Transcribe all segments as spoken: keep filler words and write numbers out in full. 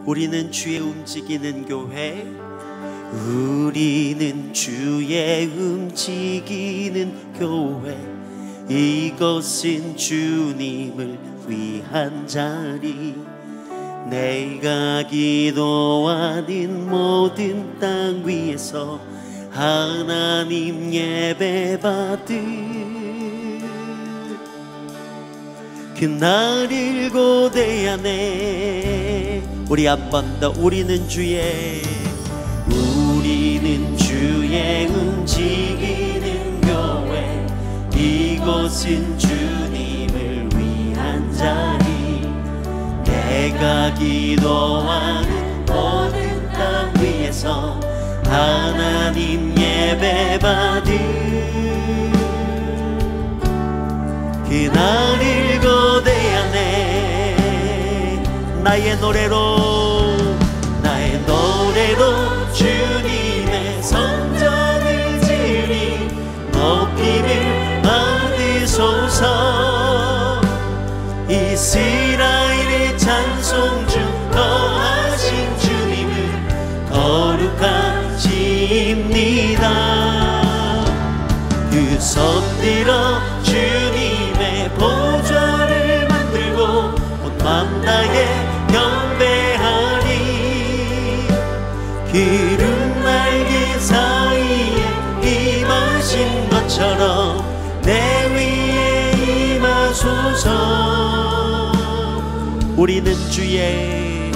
우리는 주의 움직이는 교회, 우리는 주의 움직이는 교회. 이것은 주님을 위한 자리. 내가 기도하는 모든 땅 위에서 하나님 예배받을 그날을 고대하네. 우리 한 번 더. 우리는 주의 우리는 주의 움직이는 교회. 이곳은 주님을 위한 자리. 내가 기도하는 모든 땅 위에서 하나님 예배받을 그날을 고대하네. 나의 노래로 나의 노래로 주님의 성전을 지으리. 높임을 받으소서. 이스라엘의 찬송 중 거하신 주님은 거룩하십니다. 그 손들어 주님의 보좌를 만들고 온 맘 다해 경배하리. 기름 날개 사이에 임하신 것처럼 내 위에 임하소서. 우리는 주의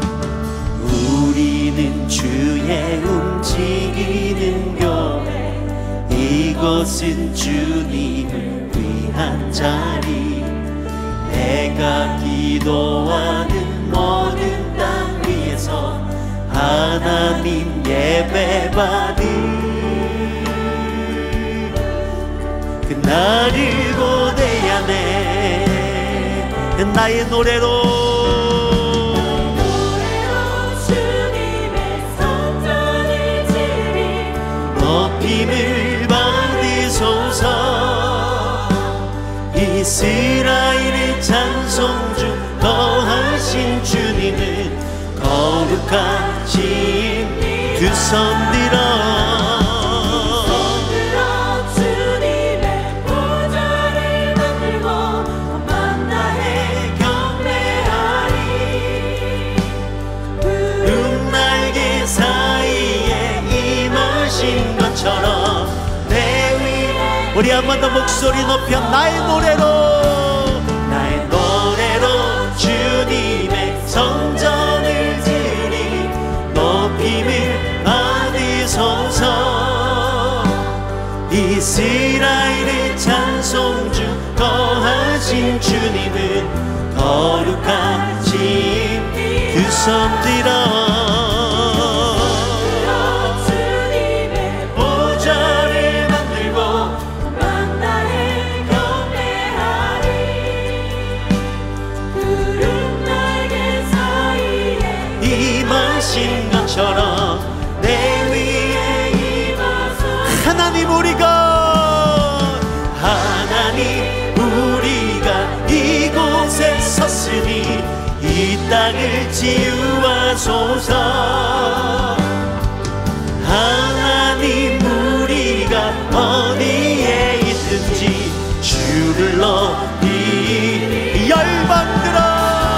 우리는 주의 움직이는 교회. 이곳은 주님을 위한 자리. 내가 기도하는 모든 땅 위에서 하나님 예배받을 그날을 고대하네. 나의 노래로 높임을 받으소서. 이스라엘의 찬송 중 거하신 주님은 거룩하신 두 손 들어 주님의 보좌를 만들고 온 맘 다해 경배하리. 구름 날개 사이에 임하신 것처럼 내 위에. 우리 한 번 더 목소리 높여 나의 노래로 나의 노래로 주님의 성전을 지으리. 높임을 받으소서. 이스라엘의 찬송 중 거하신 주님은 거룩하신 두 손 들어 것처럼 내 위에 임하소서. 하나님 우리가 하나님 우리가 이곳에 섰으니 이 땅을 치유하소서. 하나님 우리가 어디에 있든지 주를 높이 열방들아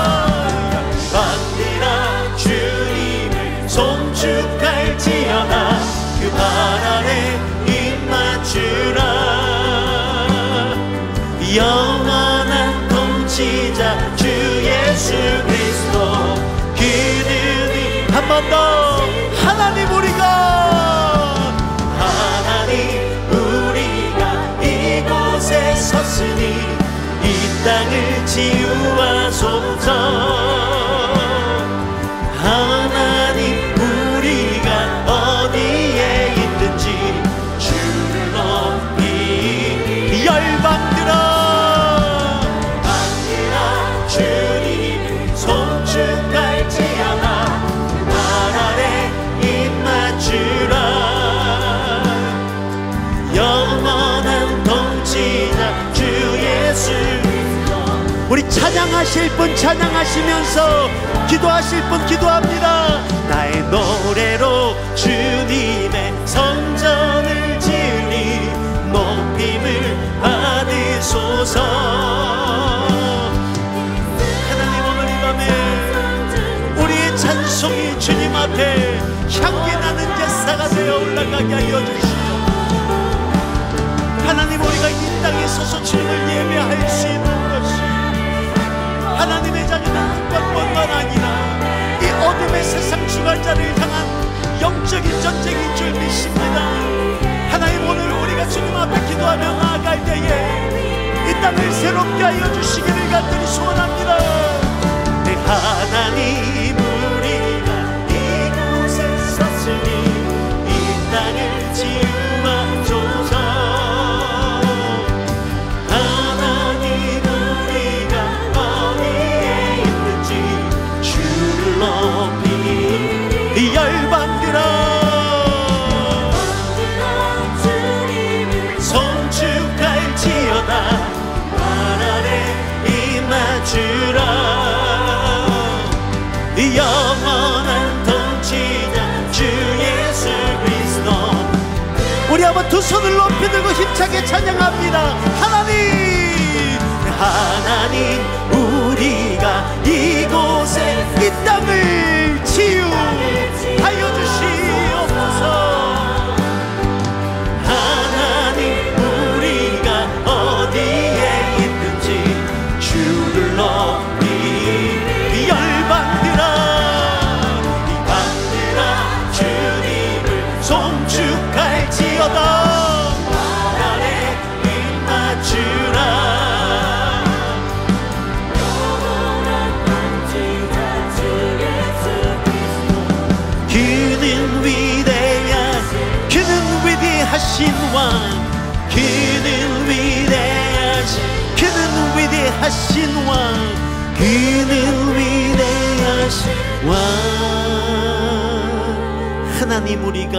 송축할지어다. 그 발 아래 입 맞추라. 영원한 통치자 주 예수 그리스도 그들이 한 번 더 하나님 우리가 하나님 우리가 이곳에 섰으니 이 땅을 치유하소서. 하나님 우리가 어디에 있든지 주를 높이 열방들아 방들아 주님을 송축할지어다. 발 아래 입 맞추라. 영원한 통치자 주 예수 우리 찬양하실 분 찬양하시면서 기도하실 분 기도합니다. 나의 노래로 주님의 성전을 지으니 높임을 받으소서. 하나님, 오늘 이 밤에 우리의 찬송이 주님 앞에 향기 나는 제사가 되어 올라가게 하여 주시옵소서. 하나님, 우리가 이 땅에 서서 주님을 예배할 수 있는 것이 하나님의 자녀는 한것뿐만 아니라 이 어둠의 세상 주관자를 향한 영적인 전쟁인 줄 믿습니다. 하나님, 오늘 우리가 주님 앞에 기도하며 나아갈 때에 이 땅을 새롭게 하여 주시기를 간절히 소원합니다. 내 하나님, 우리가 이곳에 섰으니 이 땅을 지으소서. 열방들아 송축할지어다 날 아래 임하주라. 영원한 통치자 주 예수 그리스도. 우리 한번 두 손을 높이 들고 힘차게 찬양합니다. 하나님, 하나님, 우리가 이곳에 이 땅을 치유하여 주시옵소서. 하나님, 우리가 어디에 있든지 주를 높이 열방들아 이 방들아 주님을 송축할지어다 나를 임하주라. 하신 왕, 그는 위대하신, 그는 위대하신 왕, 그는 위대하신 왕. 하나님, 우리가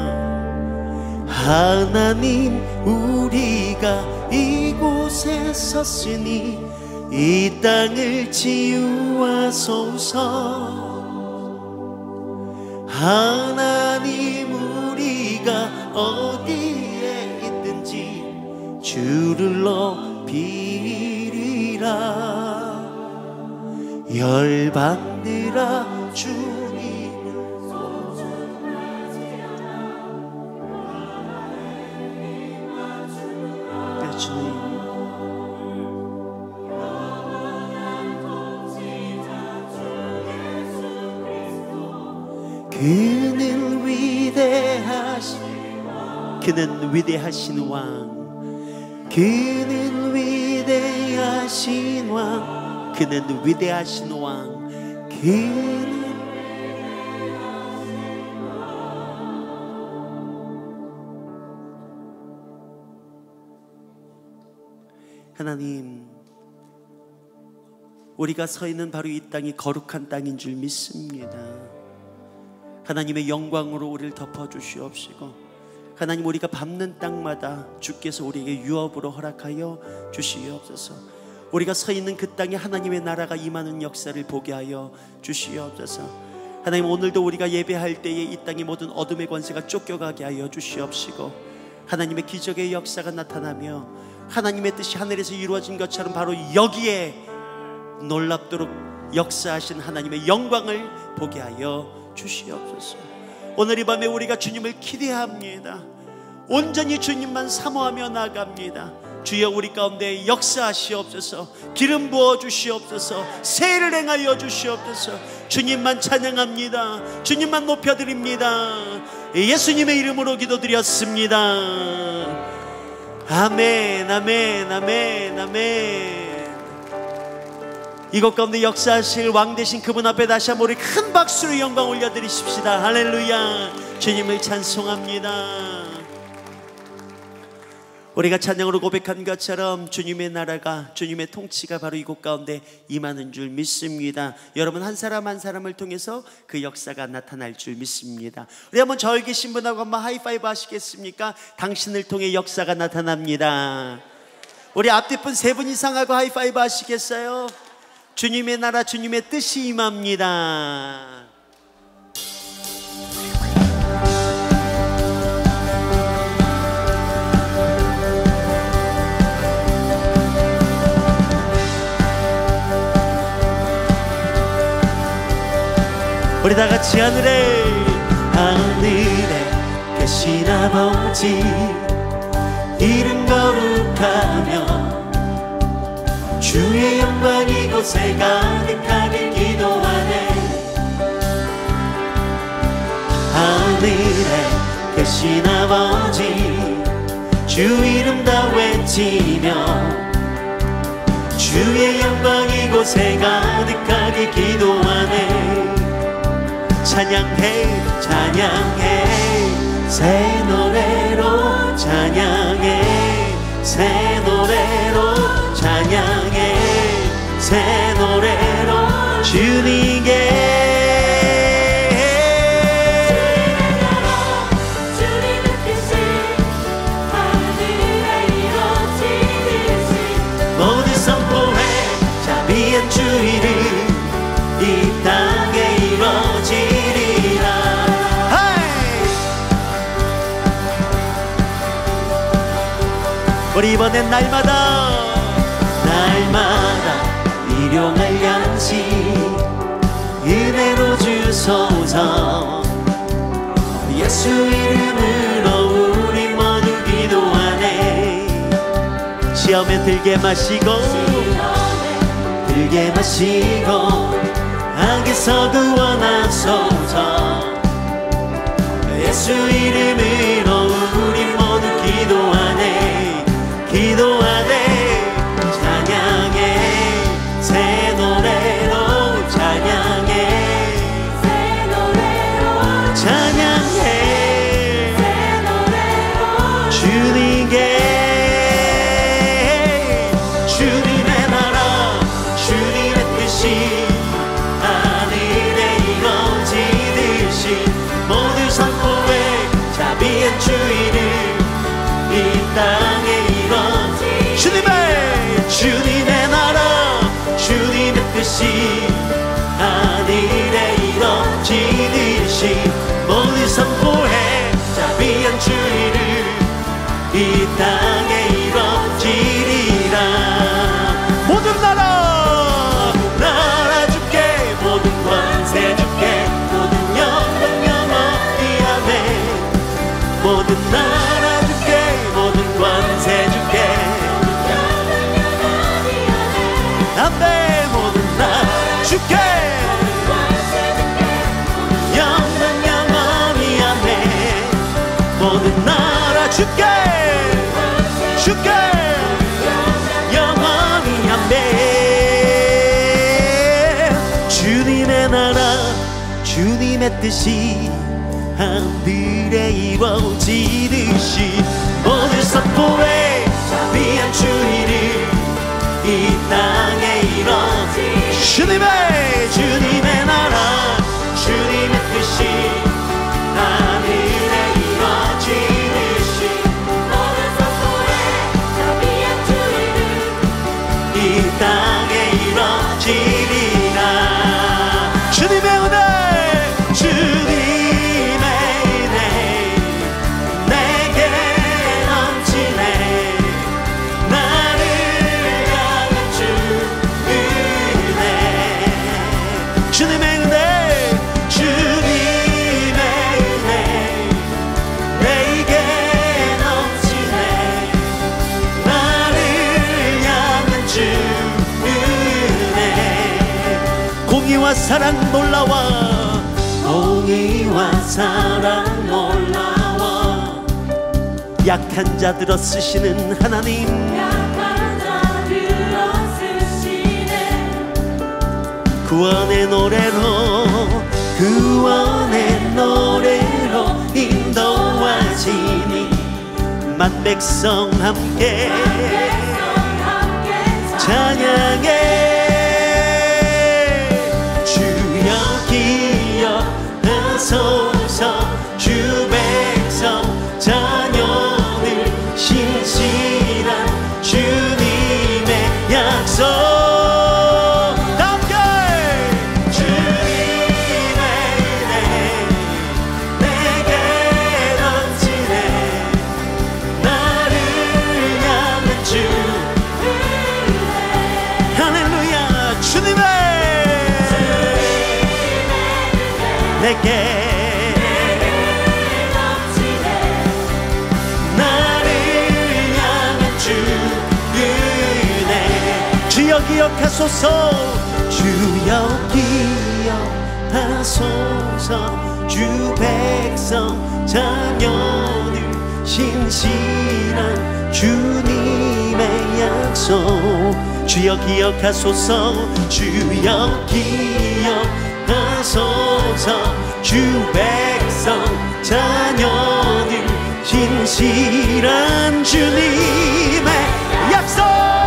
하나님, 우리가 이곳에 섰으니 이 땅을 치유하소서. 하나님, 우리가 어디에 있든지 주를 높이리라. 열방들아 주님을 네, 주님. 그는 위대하신, 그는 위대하신 왕, 그는 위대하신 왕, 그는 위대하신 왕, 그는 하나님, 우리가 서 있는 바로 이 땅이 거룩한 땅인 줄 믿습니다. 하나님의 영광으로 우리를 덮어주시옵시고, 하나님, 우리가 밟는 땅마다 주께서 우리에게 유업으로 허락하여 주시옵소서. 우리가 서 있는 그 땅에 하나님의 나라가 임하는 역사를 보게 하여 주시옵소서. 하나님, 오늘도 우리가 예배할 때에 이 땅의 모든 어둠의 권세가 쫓겨가게 하여 주시옵시고, 하나님의 기적의 역사가 나타나며 하나님의 뜻이 하늘에서 이루어진 것처럼 바로 여기에 놀랍도록 역사하신 하나님의 영광을 보게 하여 주시옵소서. 오늘 이 밤에 우리가 주님을 기대합니다. 온전히 주님만 사모하며 나아갑니다. 주여, 우리 가운데 역사하시옵소서. 기름 부어 주시옵소서. 세를 행하여 주시옵소서. 주님만 찬양합니다. 주님만 높여드립니다. 예수님의 이름으로 기도드렸습니다. 아멘, 아멘, 아멘, 아멘. 이곳 가운데 역사하실 왕 되신 그분 앞에 다시 한번 우리 큰 박수로 영광 올려드리십시다. 할렐루야. 주님을 찬송합니다. 우리가 찬양으로 고백한 것처럼 주님의 나라가, 주님의 통치가 바로 이곳 가운데 임하는 줄 믿습니다. 여러분 한 사람 한 사람을 통해서 그 역사가 나타날 줄 믿습니다. 우리 한번 저기 계신 분하고 한번 하이파이브 하시겠습니까? 당신을 통해 역사가 나타납니다. 우리 앞뒷분 세 분 이상하고 하이파이브 하시겠어요? 주님의 나라 주님의 뜻이 임합니다. 우리 다 같이 하늘에 하늘에 계신 아버지 이름 거룩하며 주의 영광 이곳에 가득하길 기도하네. 하늘에 계신 아버지 주 이름 다 외치며 주의 영광 이곳에 가득하길 기도하네. 찬양해 찬양해 새 노래로 찬양해 새 노래로 찬양해 새 노래로 주님께 주님의 뜻이 하늘에 이루어지듯이 모두 선포해 자비한 주 이름 이 땅에 이루어지리라. 우리 이번엔 날마다 날마다 일용할 양식 은혜로 주소서. 예수 이름으로 우리 모두 기도하네. 시험에 들게 마시고 들게 마시고 악에서 구원하소서. 예수 이름으로 우리 모두 기도하네 기도하네. 찬양해 새 노래로 찬양해 새 노래로 찬양해 새 노래로 주님께 주님의 나라 주님의 뜻이 하늘에 이루어지듯이 모두 선포해 자비한 주 이름 이 땅에 이루어지. 주님의 주님의 나라 주님의 뜻이 하늘에 이루어지듯이 모두 선포해 자비한 주 이름 이 땅에 이루어지리라. 모든 나라 나라 주께 모든 권세 주께 모든 영광 영원히 아멘. 모든 나라 주께 모든 권세 주께 아멘. 모든 나라 주께 영광 영원히 아멘. 모든 나라 주께 주께 영원히 아멘. 주님의 나라 주님의 뜻이 하늘에 이루어지듯이 모두 선포해 자비한 주 이름 이 땅에 이루어지. 주님의 주님의 나라 주님의 뜻이 하늘에 이루어지듯이 모두 선포해 자비한 주 이름 이 땅에 이루어지리라. 주님의 은혜 주님의 은혜 내게 넘치네. 나를 향한 주 은혜 주님의 은혜 주님의 은혜 내게 넘치네. 나를 향한 주 은혜 공의와 사랑 놀라워 공의와 사랑 놀라워. 약한 자들어 쓰시는 하나님 약한 자들어 쓰시네. 구원의 노래로 구원의 노래로 인도하시니 만 백성 함께 찬양해. 기억하소서 주 백성 자녀들 신실한 주님 내게 나를 향한 주 은혜. 주여 기억하소서. 주여 기억하소서. 주 백성 자녀들 신실한 주님의 약속. 주여 기억하소서. 주여 기억하소서. 주 백성 자녀들 신실한 주님의 약속.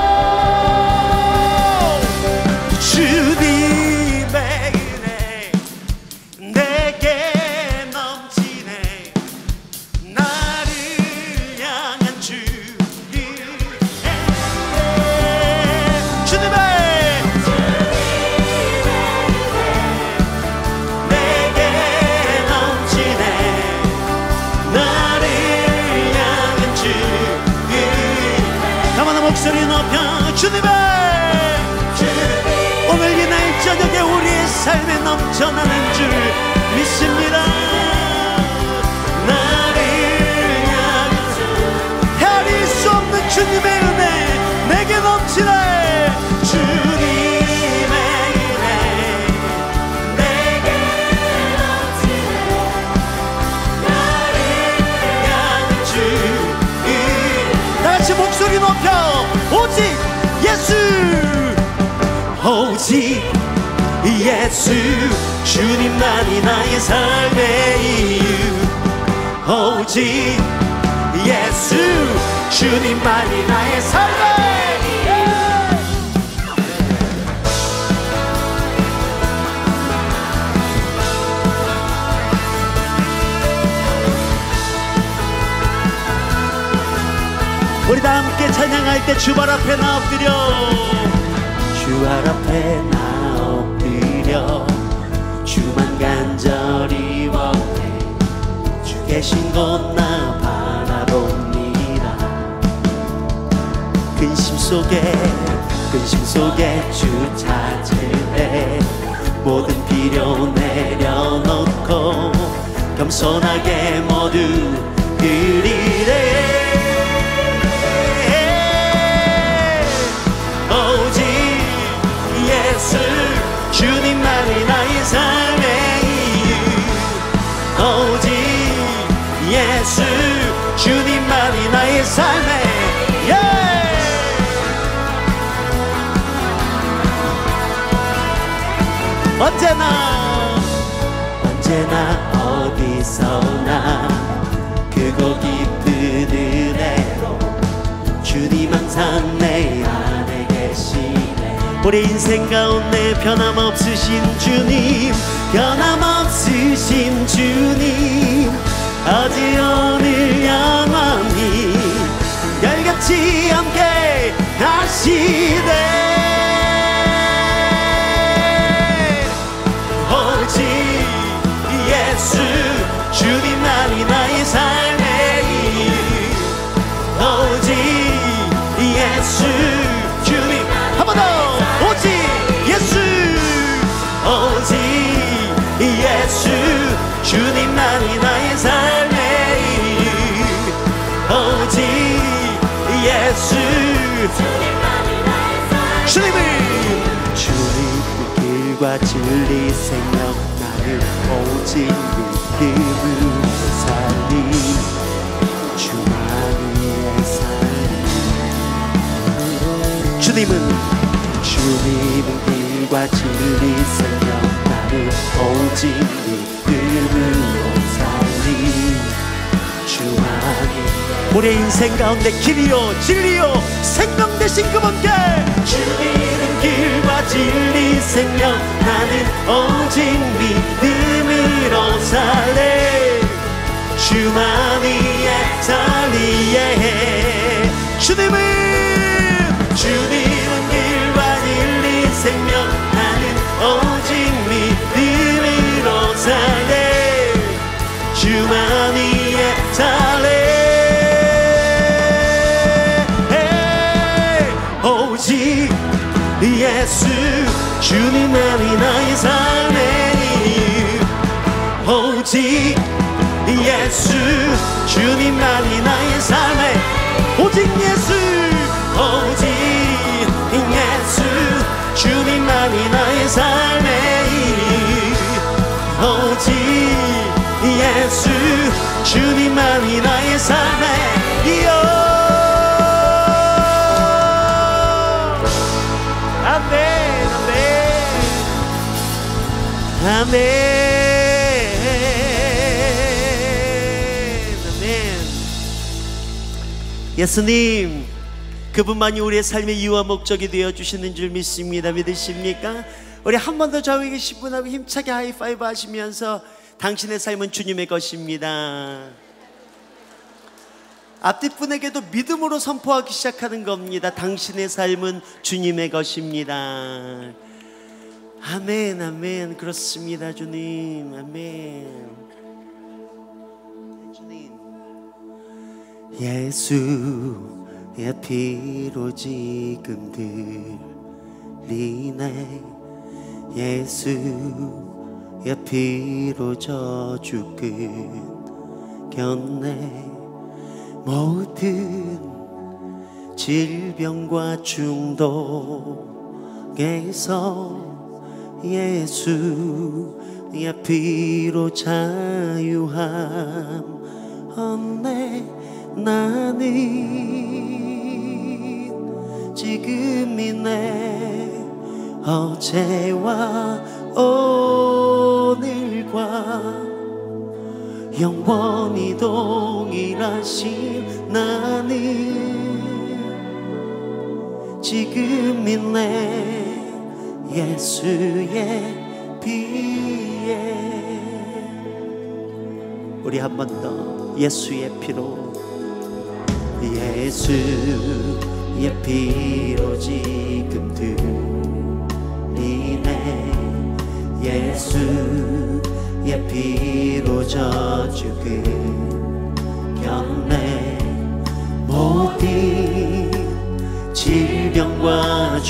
주님의 은혜 내게 넘치네. 나를 향한 주 목소리 높여 주님의 오늘 이 날 저녁에 우리의 삶에 넘쳐나는 줄 믿습니다. 나를 향한 헤아릴 수 없는 주님의 은혜 내게 넘치네. 주님의 은혜 내게 넘치네. 나를 향한 주 다같이 목소리 높여 오직 예수. 오직 예수 주님만이 나의 삶의 이유. 오직 예수 주님만이 나의 삶의 이유. 우리 다 함께 찬양할 때 주발 앞에 나 엎드려. 주발 앞에 나 엎드려 주만 간절히 원해. 주 계신 곳 나 바라봅니다. 근심 속에 근심 속에 주 찾을 때 모든 필요 내려놓고 겸손하게 모두 드리래. 예수 주님만이 나의 삶의 이유. 오직 예수 주님만이 나의 삶의 yeah! 언제나 언제나 어디서나 크고 깊은 은혜로 주님 항상 내 안에 계시네. 우리 인생 가운데 변함없으신 주님, 변함없으신 주님, 어제 오늘 영원히 별같이 함께 하시네. 오직 예수 주님만이 나의 삶의 이유. 오직 예수 주님. 한 번 더. 오직 예수. 오직 예수 주님만이 나의 삶의 이유. 오직 예수 주님만이 나의 삶의 주님은 주님 길과 진리 생명 나를 오직 믿음으로 살리. 주만의 삶. 주님은 주님은 길과 진리 생명 나를 오직 믿음으로 살리. 주만이 우리의 인생 가운데 길이요 진리요 생명 되신 그분께. 주님은 길과 진리 생명 나는 오직 믿음으로 살래. 주만이의 살리에. 주님은 주님은 길과 진리 생명 나는 오직 믿음으로 살래. 주만이의 살래. 오직 예수 주님만이 나의 삶의 이유. 오직 예수 주님만이 나의 삶의 오직 예수 오직 예수 주님만이 나의 삶의 일 오직 예수 주님만이 나의 삶의 이어 아멘 아멘 아멘 예수님 그분만이 우리의 삶의 이유와 목적이 되어주시는 줄 믿습니다. 믿으십니까? 우리 한 번 더 좌우에 계신 분하고 힘차게 하이파이브 하시면서 당신의 삶은 주님의 것입니다. 앞뒤 분에게도 믿음으로 선포하기 시작하는 겁니다. 당신의 삶은 주님의 것입니다. 아멘 아멘 그렇습니다. 주님 아멘. 주님 예수의 피로 지금 들리네 예수의 피로 저주 끊겼네 모든 질병과 중독에서 예수의 피로 자유함 얻네 나는 지금이 내 어제와 오늘과 영원히 동일하신 나는 지금이 내 예수의 피에 우리 한 번 더 예수의 피로 예수의 피로 지금 들리네 예수의 피로 저주 끊겼네 모든 질병과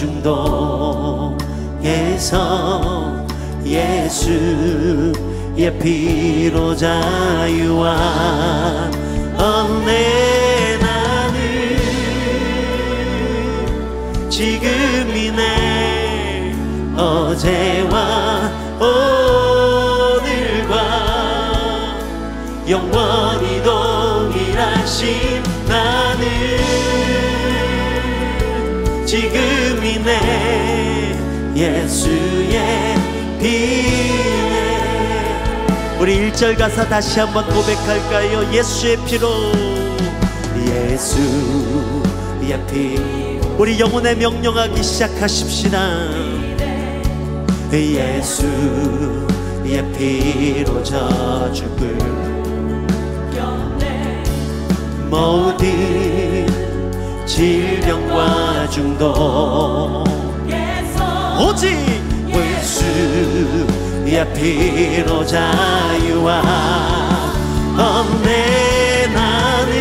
중독에서 예수의 피로 자유와 얻네 나는 지금이 내 어제와 오늘과 영원히 동일하신 나는 지금이 내 예수의 피에 우리 일 절 가사 다시 한번 고백할까요? 예수의 피로 예수의 피 우리 영혼에 명령하기 시작하십시다. 예수의 피로 저주 끊겼네 모든 질병과 중독에서 오직 예수의 피로 자유와 얻네 나는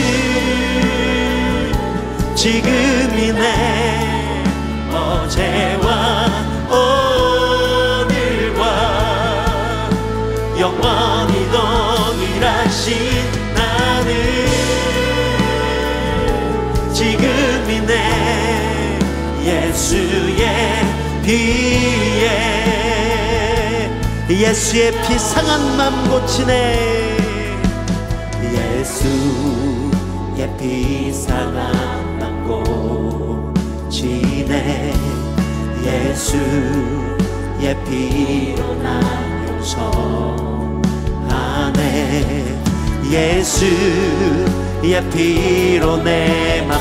지금이 내 어제와 오늘과 영원히 동일하신 나는 지금이 내 예수의 피에 예수의 피 상한 맘 고치네 예수의 피 상한 맘 고치네 예수의 피로 나 용서하네 예수의 피로 내 맘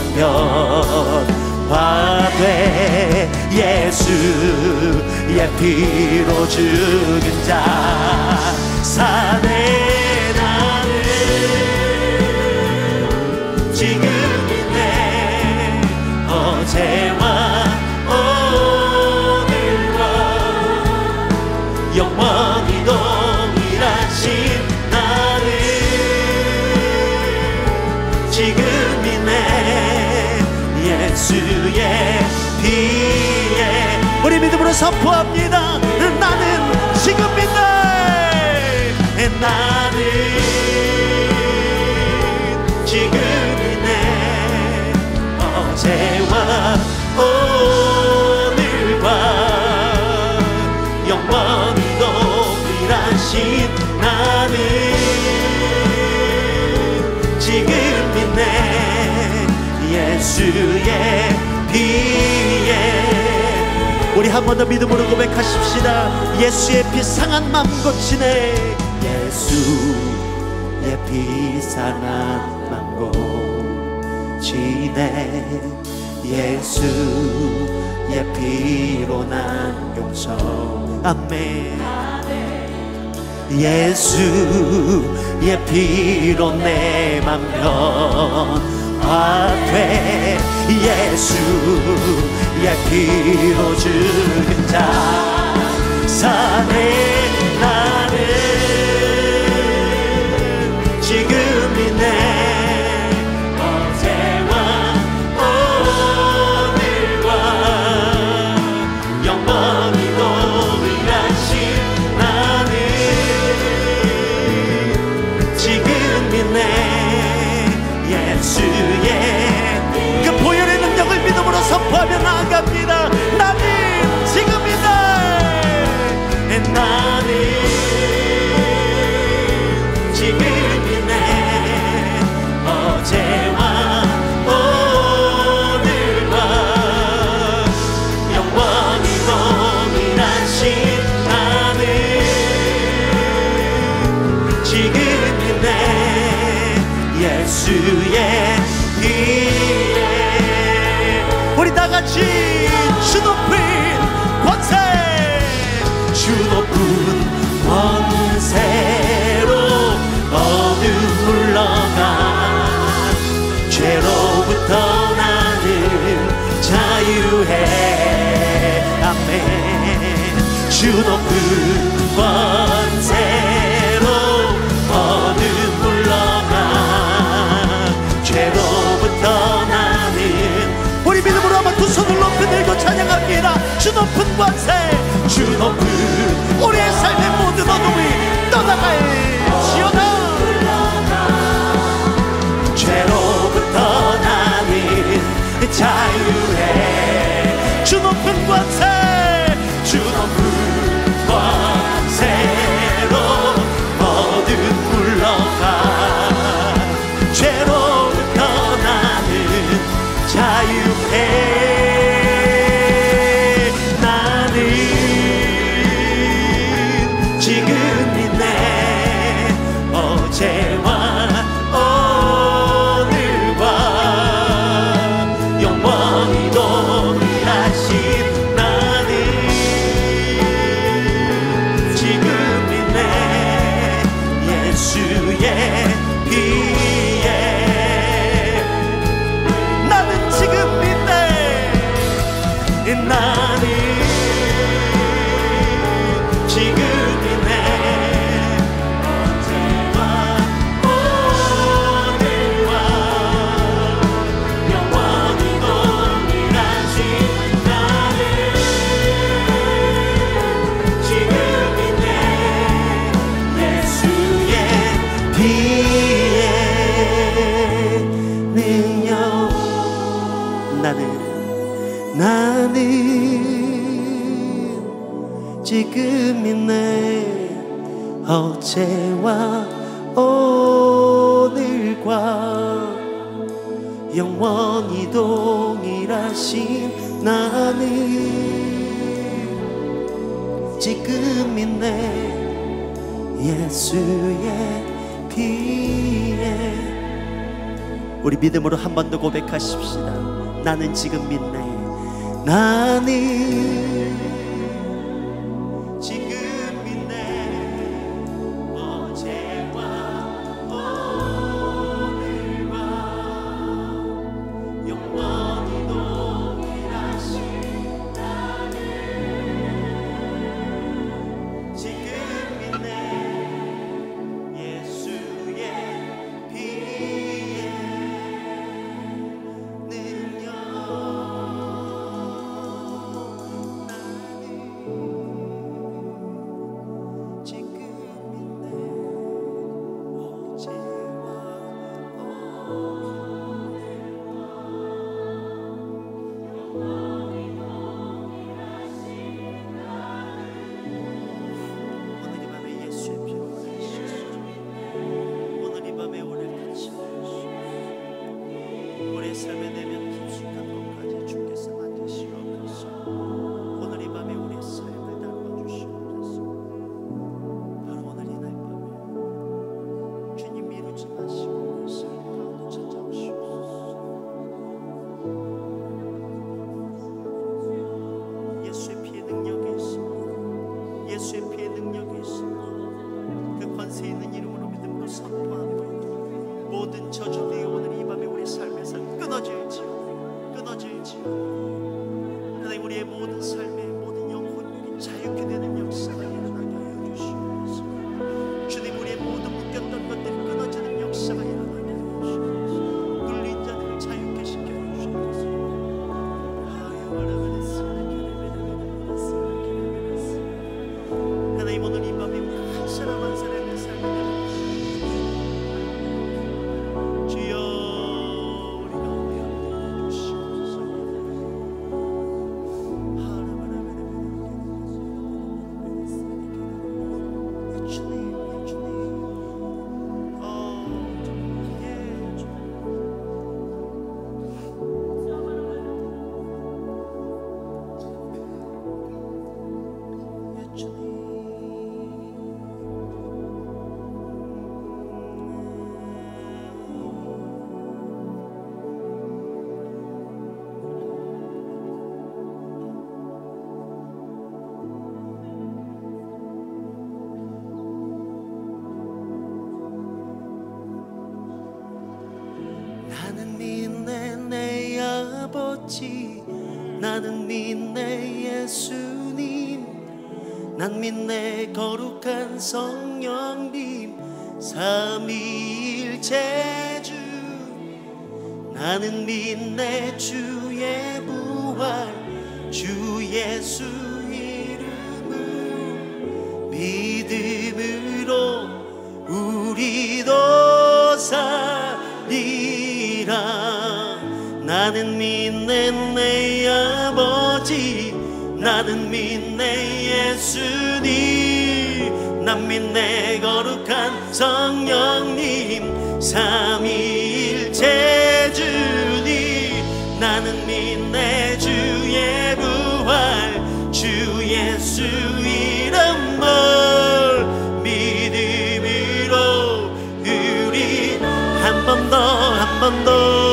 변화돼 예수의 피로 죽은 자 사네 나는 지금이 내 어제와 오늘과 영원히 동일하신 나는 지금이 내 예수의 피에 우리 믿음으로 선포합니다. 나는 지금이 내 나는 지금이 내 어제와 오늘과 영원히 동일하신 나는 지금이 내 예수의 피에. 우리 한 번 더 믿음으로 고백하십시다. 예수의 피 상한 맘 고치네. 예수의 피 상한 맘 고치네. 예수의 피로 난 용서. 아멘. 예수의 피로 내 맘 변화돼. 예수의 피로 죽은 자 사네. 나는 지금이 내 어제와 오늘과 영원히 동일하신 나는 지금이 내 예수의 그 보혈의 능력을 믿음으로 선포하며 나아갑니다. 나는 지금이다. 나는 지금이 내 어제와 오늘과 영원히 동일하신 나는 지금이 내 예수의 피에. 우리 다같이 주 높은 권세, 주 높은 권세로 어둠 물러가 죄로부터 나는 자유해. 아멘. 주 높은 권세로 어둠 물러가 죄로부터 나는. 우리 믿음으로 한번 두 손을 높이 들고 찬양합니다. 주 높은 권세, 주 높은 우리의 삶의 모든 어둠이 떠나갈지어다. 죄로부터 나는 자유해. 주 높은 권세, 주 높은 권세로 어둠 물러가 죄로부터 나는 자유해. 어제와 오늘과 영원히 동일하신 나는 지금이 내 예수의 피에. 나는 지금이 내 나는 지금이 내 나는 지금이 내 어제와 오늘과 영원히 동일하신 나는 지금이 내 예수의 피에. 우리 믿음으로 한 번 더 고백하십시다. 나는 지금 믿네. 나는 지금 믿네. 어제와 오늘과 영원히 동일하신 나는 지금 믿네. 예수의 피에 능력. 자유케 되는 역사가 일어나게 하여 주시옵소서. 주님, 우리의 모든 묶였던 것들이 끊어지는 역사가 일어나게 하여 주시옵소서. 눌린 자들을 자유케 시켜 주시옵소서. 하나님, 오늘 이 밤에 우리 한 사람 한 사람의 삶을 내려주시옵소서. 주여, 우리 가운데 함께해 주시옵소서. 주님, 주님, 어, 예, 주님. 예, 주님. 나는 믿네 내 아버지, 나는 믿네 예수님, 난 믿네 거룩한 성령님, 삼위일체 주. 나는 믿네 주의 부활, 주 예수 이름을 믿음으로 우리도 살리라. 나는 믿네 내 아버지, 나는 믿네 예수님, 난 믿네 거룩한 성령님, 삼위일체 주님. 나는 믿네 주의 부활, 주 예수 이름을 믿음으로 우리 한 번 더, 한 번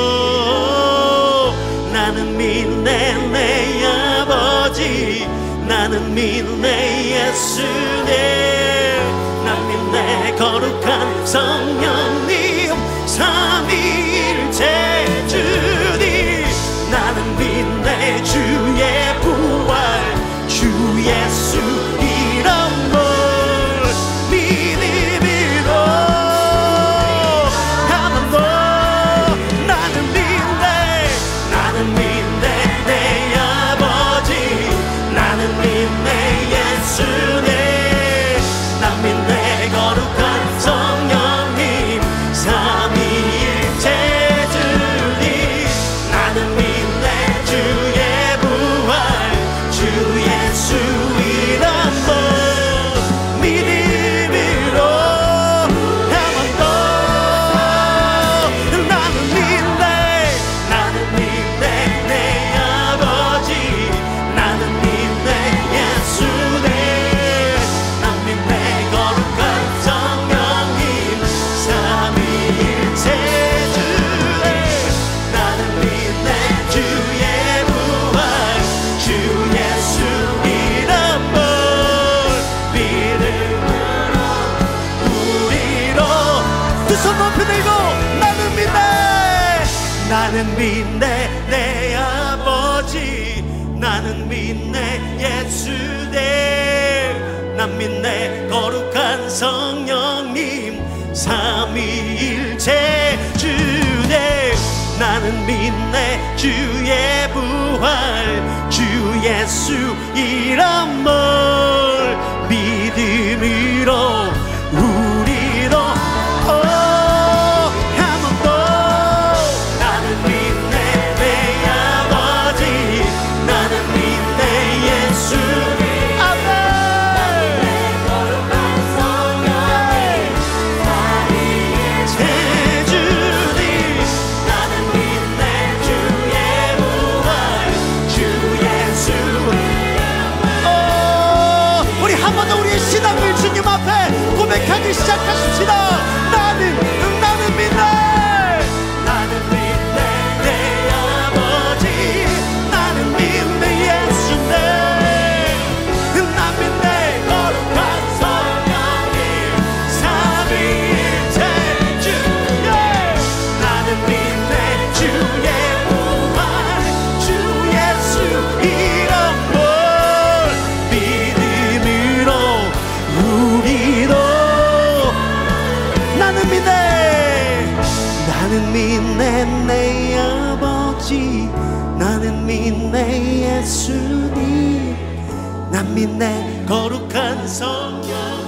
더. 나는 믿네 내 아버지, 나는 믿네 예수님, 난 믿네 거룩한 성령님, 삼위일체 주님. 나는 믿네 주의 부활, 주 예수 이름을 믿음으로 한 번 더. 나는 믿네, 나는 믿네 내 아버지, 나는 믿네 예수님, 난 믿네 거룩한 성령님, 삼위일체 주님. 나는 믿네 주의 부활, 주 예수 이름을 믿음으로 한 번 더. 나는 믿네, 나는 믿네 내 아버지, 나는 믿네 예수님, 난 믿네 거룩한 성령님, 삼위일체 주님. 나는 믿네 주의 부활, 주 예수 이름을 믿음으로 우리로. 두 손 높이 들고 나는 믿네, 나는 믿네 내 아버지, 나는 믿네 예수님, 난 믿네 거룩한 성령님, 삼위일체 주님. 나는 믿네 주의 부활, 주 예수 이름을 믿음으로 우리도 한 번 더. 나는 믿네 내 아버지, 나는 믿네 예수님, 아멘. 삼위일체 주님. 나는 믿네 주의 부활, 주 예수. 오, 우리 한 번 더 우리의 신앙을 주님 앞에 고백하기 시작하십시다. 나는 나는 믿네, 나는 믿네 내 아버지, 나는 믿네 예수님, 난 믿네 거룩한 성령님, 삼위일체 주. 나는 믿네 주의 부활, 주 예수 이름을 믿음으로 난 믿네 거룩한 성령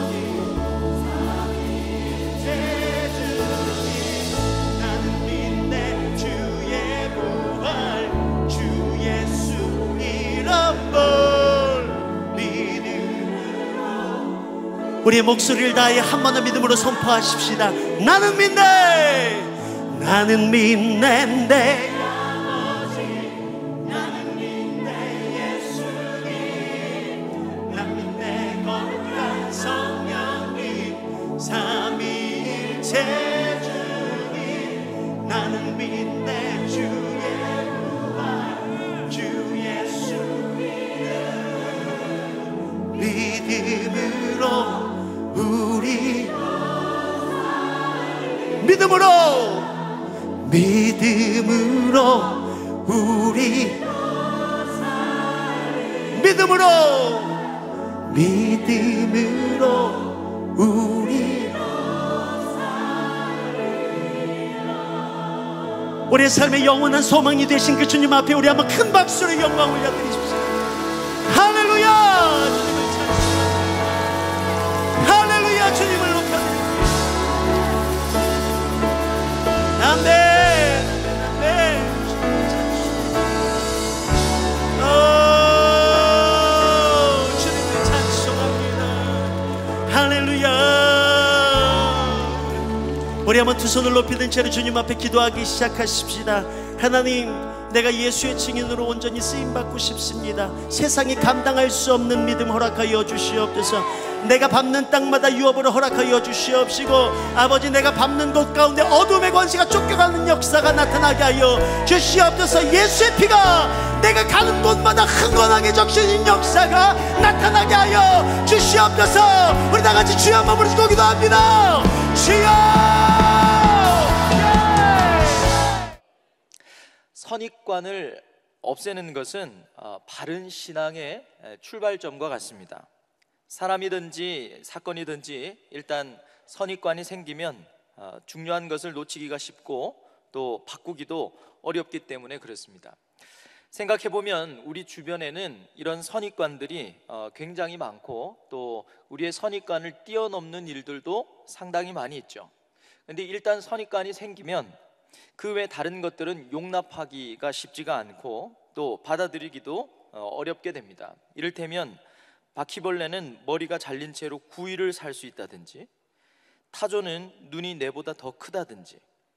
우리의 목소리를 다해 한 번 더 믿음으로 선포하십시다. 나는 믿네, 나는 믿네 내 아버지, 나는 믿네 예수님, 난 믿네 거룩한 성령님, 삼위일체 주님, 나는 믿네 주의 부활, 주 예수 믿음으로 우리 믿음으로 믿음으로 우리 믿음으로 믿음으로 우리 우리의 삶의 영원한 소망이 되신 그 주님 앞에 우리 한번 큰 박수로 영광 올려드리십시오. 할렐루야. 주님을 높여드립니다. 아멘. 아멘. 오, 주님을 찬송합니다. 할렐루야. 우리 한번 두 손을 높이 든 채로 주님 앞에 기도하기 시작하십시다. 하나님, 내가 예수의 증인으로 온전히 쓰임받고 싶습니다. 세상이 감당할 수 없는 믿음 허락하여 주시옵소서. 내가 밟는 땅마다 유업으로 허락하여 주시옵시고, 아버지, 내가 밟는 곳 가운데 어둠의 권세가 쫓겨가는 역사가 나타나게 하여 주시옵소서. 예수의 피가 내가 가는 곳마다 흥건하게 적시는 역사가 나타나게 하여 주시옵소서. 우리 다같이 주여 한번 부르시고 기도합니다. 주여. 선입관을 없애는 것은 바른 신앙의 출발점과 같습니다. 사람이든지 사건이든지 일단 선입관이 생기면 중요한 것을 놓치기가 쉽고 또 바꾸기도 어렵기 때문에 그렇습니다. 생각해보면 우리 주변에는 이런 선입관들이 굉장히 많고 또 우리의 선입관을 뛰어넘는 일들도 상당히 많이 있죠. 그런데 일단 선입관이 생기면 그 외 다른 것들은 용납하기가 쉽지가 않고 또 받아들이기도 어렵게 됩니다. 이를테면 바퀴벌레는 머리가 잘린 채로 구이를 살 수 있다든지, 타조는 눈이 내보다 더 크다든지,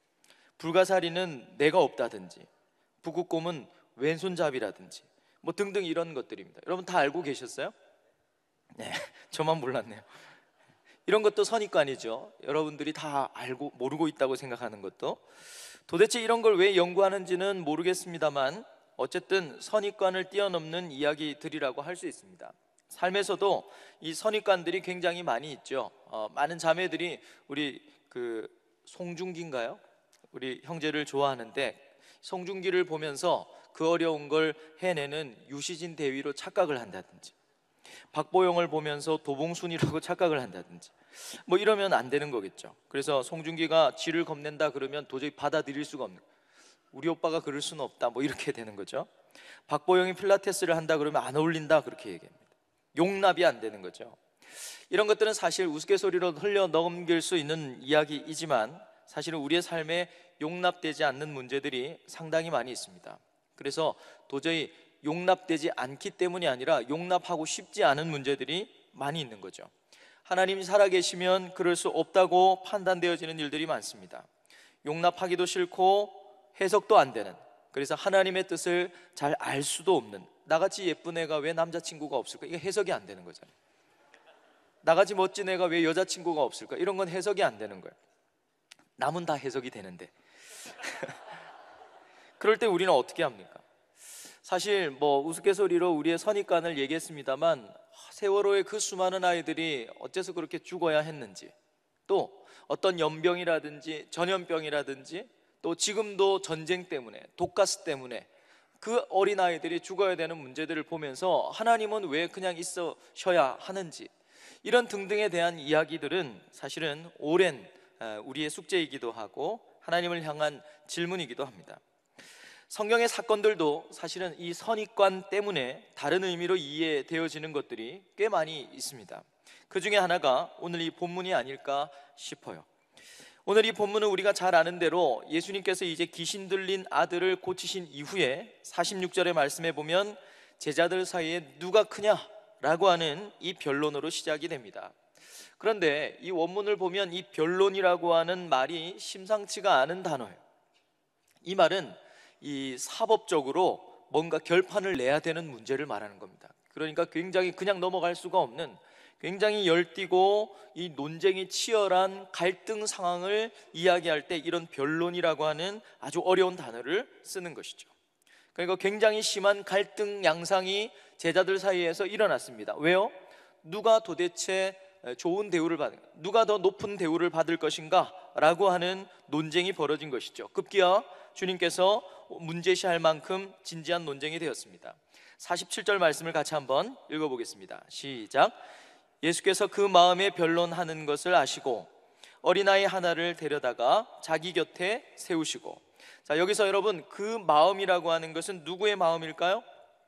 불가사리는 뇌가 없다든지, 북극곰은 왼손잡이라든지 뭐 등등 이런 것들입니다. 여러분 다 알고 계셨어요? 네, 저만 몰랐네요. 이런 것도 선입관이죠. 여러분들이 다 알고 모르고 있다고 생각하는 것도. 도대체 이런 걸 왜 연구하는지는 모르겠습니다만 어쨌든 선입관을 뛰어넘는 이야기들이라고 할 수 있습니다. 삶에서도 이 선입관들이 굉장히 많이 있죠. 어, 많은 자매들이 우리 그 송중기인가요? 우리 형제를 좋아하는데 송중기를 보면서 그 어려운 걸 해내는 유시진 대위로 착각을 한다든지, 박보영을 보면서 도봉순이라고 착각을 한다든지, 뭐 이러면 안 되는 거겠죠. 그래서 송중기가 쥐를 겁낸다 그러면 도저히 받아들일 수가 없는, 우리 오빠가 그럴 수는 없다, 뭐 이렇게 되는 거죠. 박보영이 필라테스를 한다 그러면 안 어울린다, 그렇게 얘기합니다. 용납이 안 되는 거죠. 이런 것들은 사실 우스갯소리로 흘려 넘길 수 있는 이야기이지만 사실은 우리의 삶에 용납되지 않는 문제들이 상당히 많이 있습니다. 그래서 도저히 용납되지 않기 때문이 아니라 용납하고 싶지 않은 문제들이 많이 있는 거죠. 하나님이 살아계시면 그럴 수 없다고 판단되어지는 일들이 많습니다. 용납하기도 싫고 해석도 안 되는, 그래서 하나님의 뜻을 잘 알 수도 없는, 나같이 예쁜 애가 왜 남자친구가 없을까? 이게 해석이 안 되는 거잖아요. 나같이 멋진 애가 왜 여자친구가 없을까? 이런 건 해석이 안 되는 거예요. 남은 다 해석이 되는데 그럴 때 우리는 어떻게 합니까? 사실 뭐 우스갯소리로 우리의 선입관을 얘기했습니다만 세월호의 그 수많은 아이들이 어째서 그렇게 죽어야 했는지, 또 어떤 연병이라든지 전염병이라든지 또 지금도 전쟁 때문에 독가스 때문에 그 어린아이들이 죽어야 되는 문제들을 보면서 하나님은 왜 그냥 있으셔야 하는지, 이런 등등에 대한 이야기들은 사실은 오랜 우리의 숙제이기도 하고 하나님을 향한 질문이기도 합니다. 성경의 사건들도 사실은 이 선입관 때문에 다른 의미로 이해되어지는 것들이 꽤 많이 있습니다. 그 중에 하나가 오늘 이 본문이 아닐까 싶어요. 오늘 이 본문은 우리가 잘 아는 대로 예수님께서 이제 귀신 들린 아들을 고치신 이후에 사십육 절의 말씀에 보면 제자들 사이에 누가 크냐라고 하는 이 변론으로 시작이 됩니다. 그런데 이 원문을 보면 이 변론이라고 하는 말이 심상치가 않은 단어예요. 이 말은 이 사법적으로 뭔가 결판을 내야 되는 문제를 말하는 겁니다. 그러니까 굉장히 그냥 넘어갈 수가 없는, 굉장히 열띠고 이 논쟁이 치열한 갈등 상황을 이야기할 때 이런 변론이라고 하는 아주 어려운 단어를 쓰는 것이죠. 그러니까 굉장히 심한 갈등 양상이 제자들 사이에서 일어났습니다. 왜요? 누가 도대체 좋은 대우를 받는, 누가 더 높은 대우를 받을 것인가 라고 하는 논쟁이 벌어진 것이죠. 급기야 주님께서 문제시할 만큼 진지한 논쟁이 되었습니다. 사십칠 절 말씀을 같이 한번 읽어보겠습니다. 시작. 예수께서 그 마음에 변론하는 것을 아시고 어린아이 하나를 데려다가 자기 곁에 세우시고. 자, 여기서 여러분, 그 마음이라고 하는 것은 누구의 마음일까요?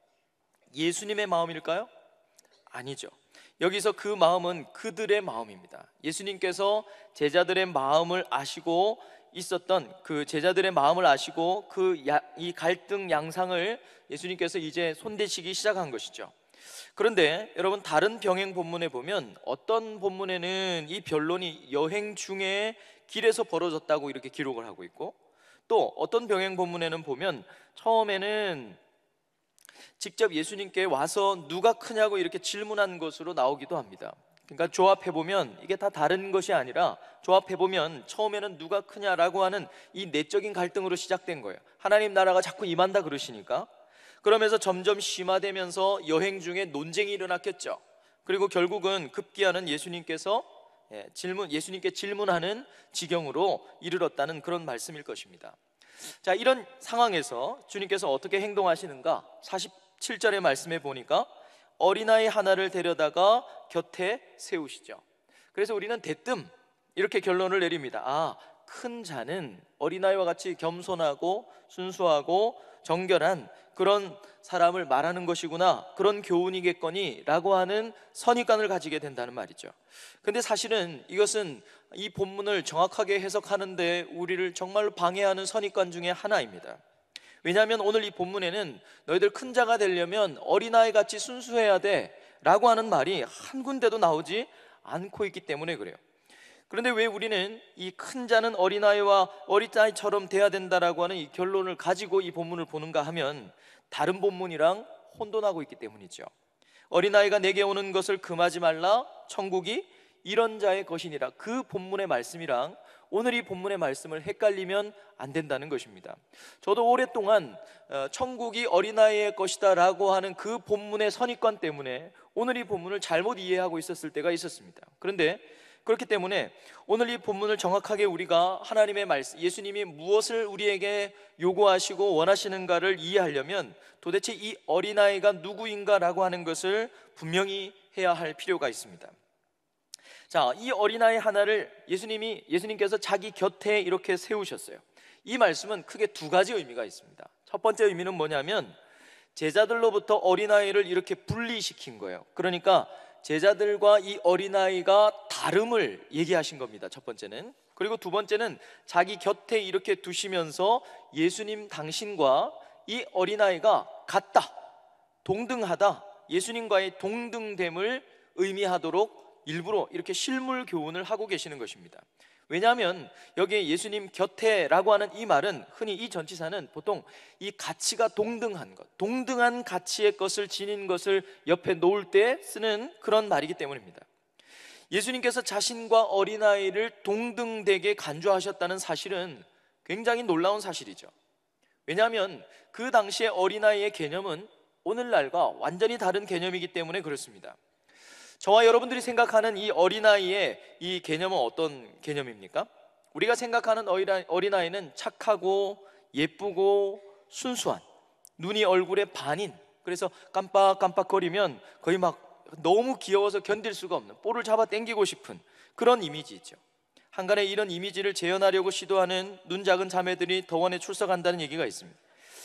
예수님의 마음일까요? 아니죠. 여기서 그 마음은 그들의 마음입니다. 예수님께서 제자들의 마음을 아시고 있었던 그 제자들의 마음을 아시고 그 이 갈등 양상을 예수님께서 이제 손대시기 시작한 것이죠. 그런데 여러분, 다른 병행 본문에 보면 어떤 본문에는 이 변론이 여행 중에 길에서 벌어졌다고 이렇게 기록을 하고 있고, 또 어떤 병행 본문에는 보면 처음에는 직접 예수님께 와서 누가 크냐고 이렇게 질문한 것으로 나오기도 합니다. 그러니까 조합해보면 이게 다 다른 것이 아니라, 조합해보면 처음에는 누가 크냐라고 하는 이 내적인 갈등으로 시작된 거예요. 하나님 나라가 자꾸 임한다 그러시니까. 그러면서 점점 심화되면서 여행 중에 논쟁이 일어났겠죠. 그리고 결국은 급기야는 예수님께서 예, 질문, 예수님께 질문하는 지경으로 이르렀다는 그런 말씀일 것입니다. 자, 이런 상황에서 주님께서 어떻게 행동하시는가? 사십칠 절의 말씀에 보니까 어린아이 하나를 데려다가 곁에 세우시죠. 그래서 우리는 대뜸 이렇게 결론을 내립니다. 아, 큰 자는 어린아이와 같이 겸손하고 순수하고 정결한 그런 사람을 말하는 것이구나, 그런 교훈이겠거니 라고 하는 선입관을 가지게 된다는 말이죠. 근데 사실은 이것은 이 본문을 정확하게 해석하는데 우리를 정말로 방해하는 선입관 중에 하나입니다. 왜냐하면 오늘 이 본문에는 너희들 큰 자가 되려면 어린아이 같이 순수해야 돼 라고 하는 말이 한 군데도 나오지 않고 있기 때문에 그래요. 그런데 왜 우리는 이 큰 자는 어린아이와 어린아이처럼 돼야 된다라고 하는 이 결론을 가지고 이 본문을 보는가 하면 다른 본문이랑 혼돈하고 있기 때문이죠. 어린아이가 내게 오는 것을 금하지 말라, 천국이 이런 자의 것이니라. 그 본문의 말씀이랑 오늘 이 본문의 말씀을 헷갈리면 안 된다는 것입니다. 저도 오랫동안 천국이 어린아이의 것이다 라고 하는 그 본문의 선입관 때문에 오늘 이 본문을 잘못 이해하고 있었을 때가 있었습니다. 그런데 그렇기 때문에 오늘 이 본문을 정확하게 우리가 하나님의 말씀, 예수님이 무엇을 우리에게 요구하시고 원하시는가를 이해하려면 도대체 이 어린아이가 누구인가라고 하는 것을 분명히 해야 할 필요가 있습니다. 자, 이 어린아이 하나를 예수님이, 예수님께서 자기 곁에 이렇게 세우셨어요. 이 말씀은 크게 두 가지 의미가 있습니다. 첫 번째 의미는 뭐냐면 제자들로부터 어린아이를 이렇게 분리시킨 거예요. 그러니까 제자들과 이 어린아이가 다름을 얘기하신 겁니다. 첫 번째는. 그리고 두 번째는 자기 곁에 이렇게 두시면서 예수님 당신과 이 어린아이가 같다, 동등하다, 예수님과의 동등됨을 의미하도록 일부러 이렇게 실물 교훈을 하고 계시는 것입니다. 왜냐하면 여기에 예수님 곁에라고 하는 이 말은, 흔히 이 전치사는 보통 이 가치가 동등한 것, 동등한 가치의 것을 지닌 것을 옆에 놓을 때 쓰는 그런 말이기 때문입니다. 예수님께서 자신과 어린아이를 동등되게 간주하셨다는 사실은 굉장히 놀라운 사실이죠. 왜냐하면 그 당시의 어린아이의 개념은 오늘날과 완전히 다른 개념이기 때문에 그렇습니다. 저와 여러분들이 생각하는 이 어린아이의 이 개념은 어떤 개념입니까? 우리가 생각하는 어린아이는 착하고 예쁘고 순수한, 눈이 얼굴에 반인, 그래서 깜빡깜빡거리면 거의 막 너무 귀여워서 견딜 수가 없는, 볼을 잡아 당기고 싶은 그런 이미지죠. 한간에 이런 이미지를 재현하려고 시도하는 눈 작은 자매들이 더원에 출석한다는 얘기가 있습니다.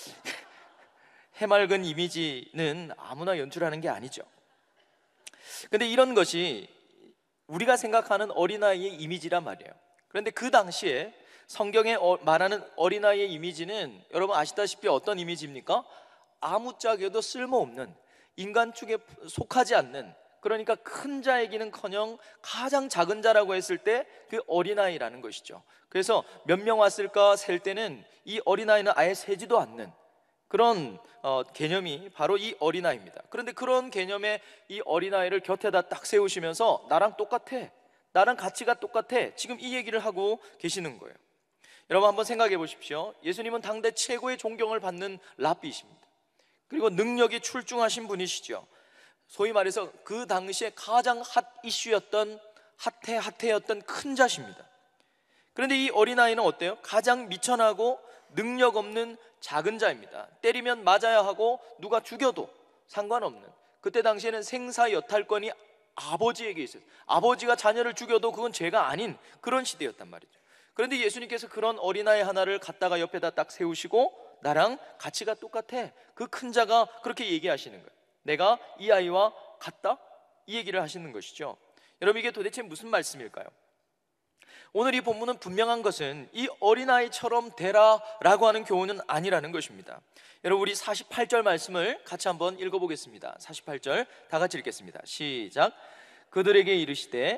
해맑은 이미지는 아무나 연출하는 게 아니죠. 근데 이런 것이 우리가 생각하는 어린아이의 이미지란 말이에요. 그런데 그 당시에 성경에 말하는 어린아이의 이미지는 여러분 아시다시피 어떤 이미지입니까? 아무짝에도 쓸모없는, 인간 축에 속하지 않는, 그러니까 큰 자이기는커녕 가장 작은 자라고 했을 때 그 어린아이라는 것이죠. 그래서 몇 명 왔을까 셀 때는 이 어린아이는 아예 세지도 않는 그런 어, 개념이 바로 이 어린아이입니다. 그런데 그런 개념의 이 어린아이를 곁에다 딱 세우시면서 나랑 똑같아, 나랑 가치가 똑같아, 지금 이 얘기를 하고 계시는 거예요. 여러분 한번 생각해 보십시오. 예수님은 당대 최고의 존경을 받는 랍비이십니다. 그리고 능력이 출중하신 분이시죠. 소위 말해서 그 당시에 가장 핫 이슈였던 핫해 핫해였던 큰 자십니다. 그런데 이 어린아이는 어때요? 가장 미천하고 능력 없는 작은 자입니다. 때리면 맞아야 하고 누가 죽여도 상관없는, 그때 당시에는 생사여탈권이 아버지에게 있어요. 아버지가 자녀를 죽여도 그건 죄가 아닌 그런 시대였단 말이죠. 그런데 예수님께서 그런 어린아이 하나를 갖다가 옆에다 딱 세우시고 나랑 가치가 똑같아, 그 큰 자가 그렇게 얘기하시는 거예요. 내가 이 아이와 같다? 이 얘기를 하시는 것이죠. 여러분 이게 도대체 무슨 말씀일까요? 오늘 이 본문은 분명한 것은 이 어린아이처럼 되라 라고 하는 교훈은 아니라는 것입니다. 여러분 우리 사십팔 절 말씀을 같이 한번 읽어보겠습니다. 사십팔 절 다 같이 읽겠습니다. 시작. 그들에게 이르시되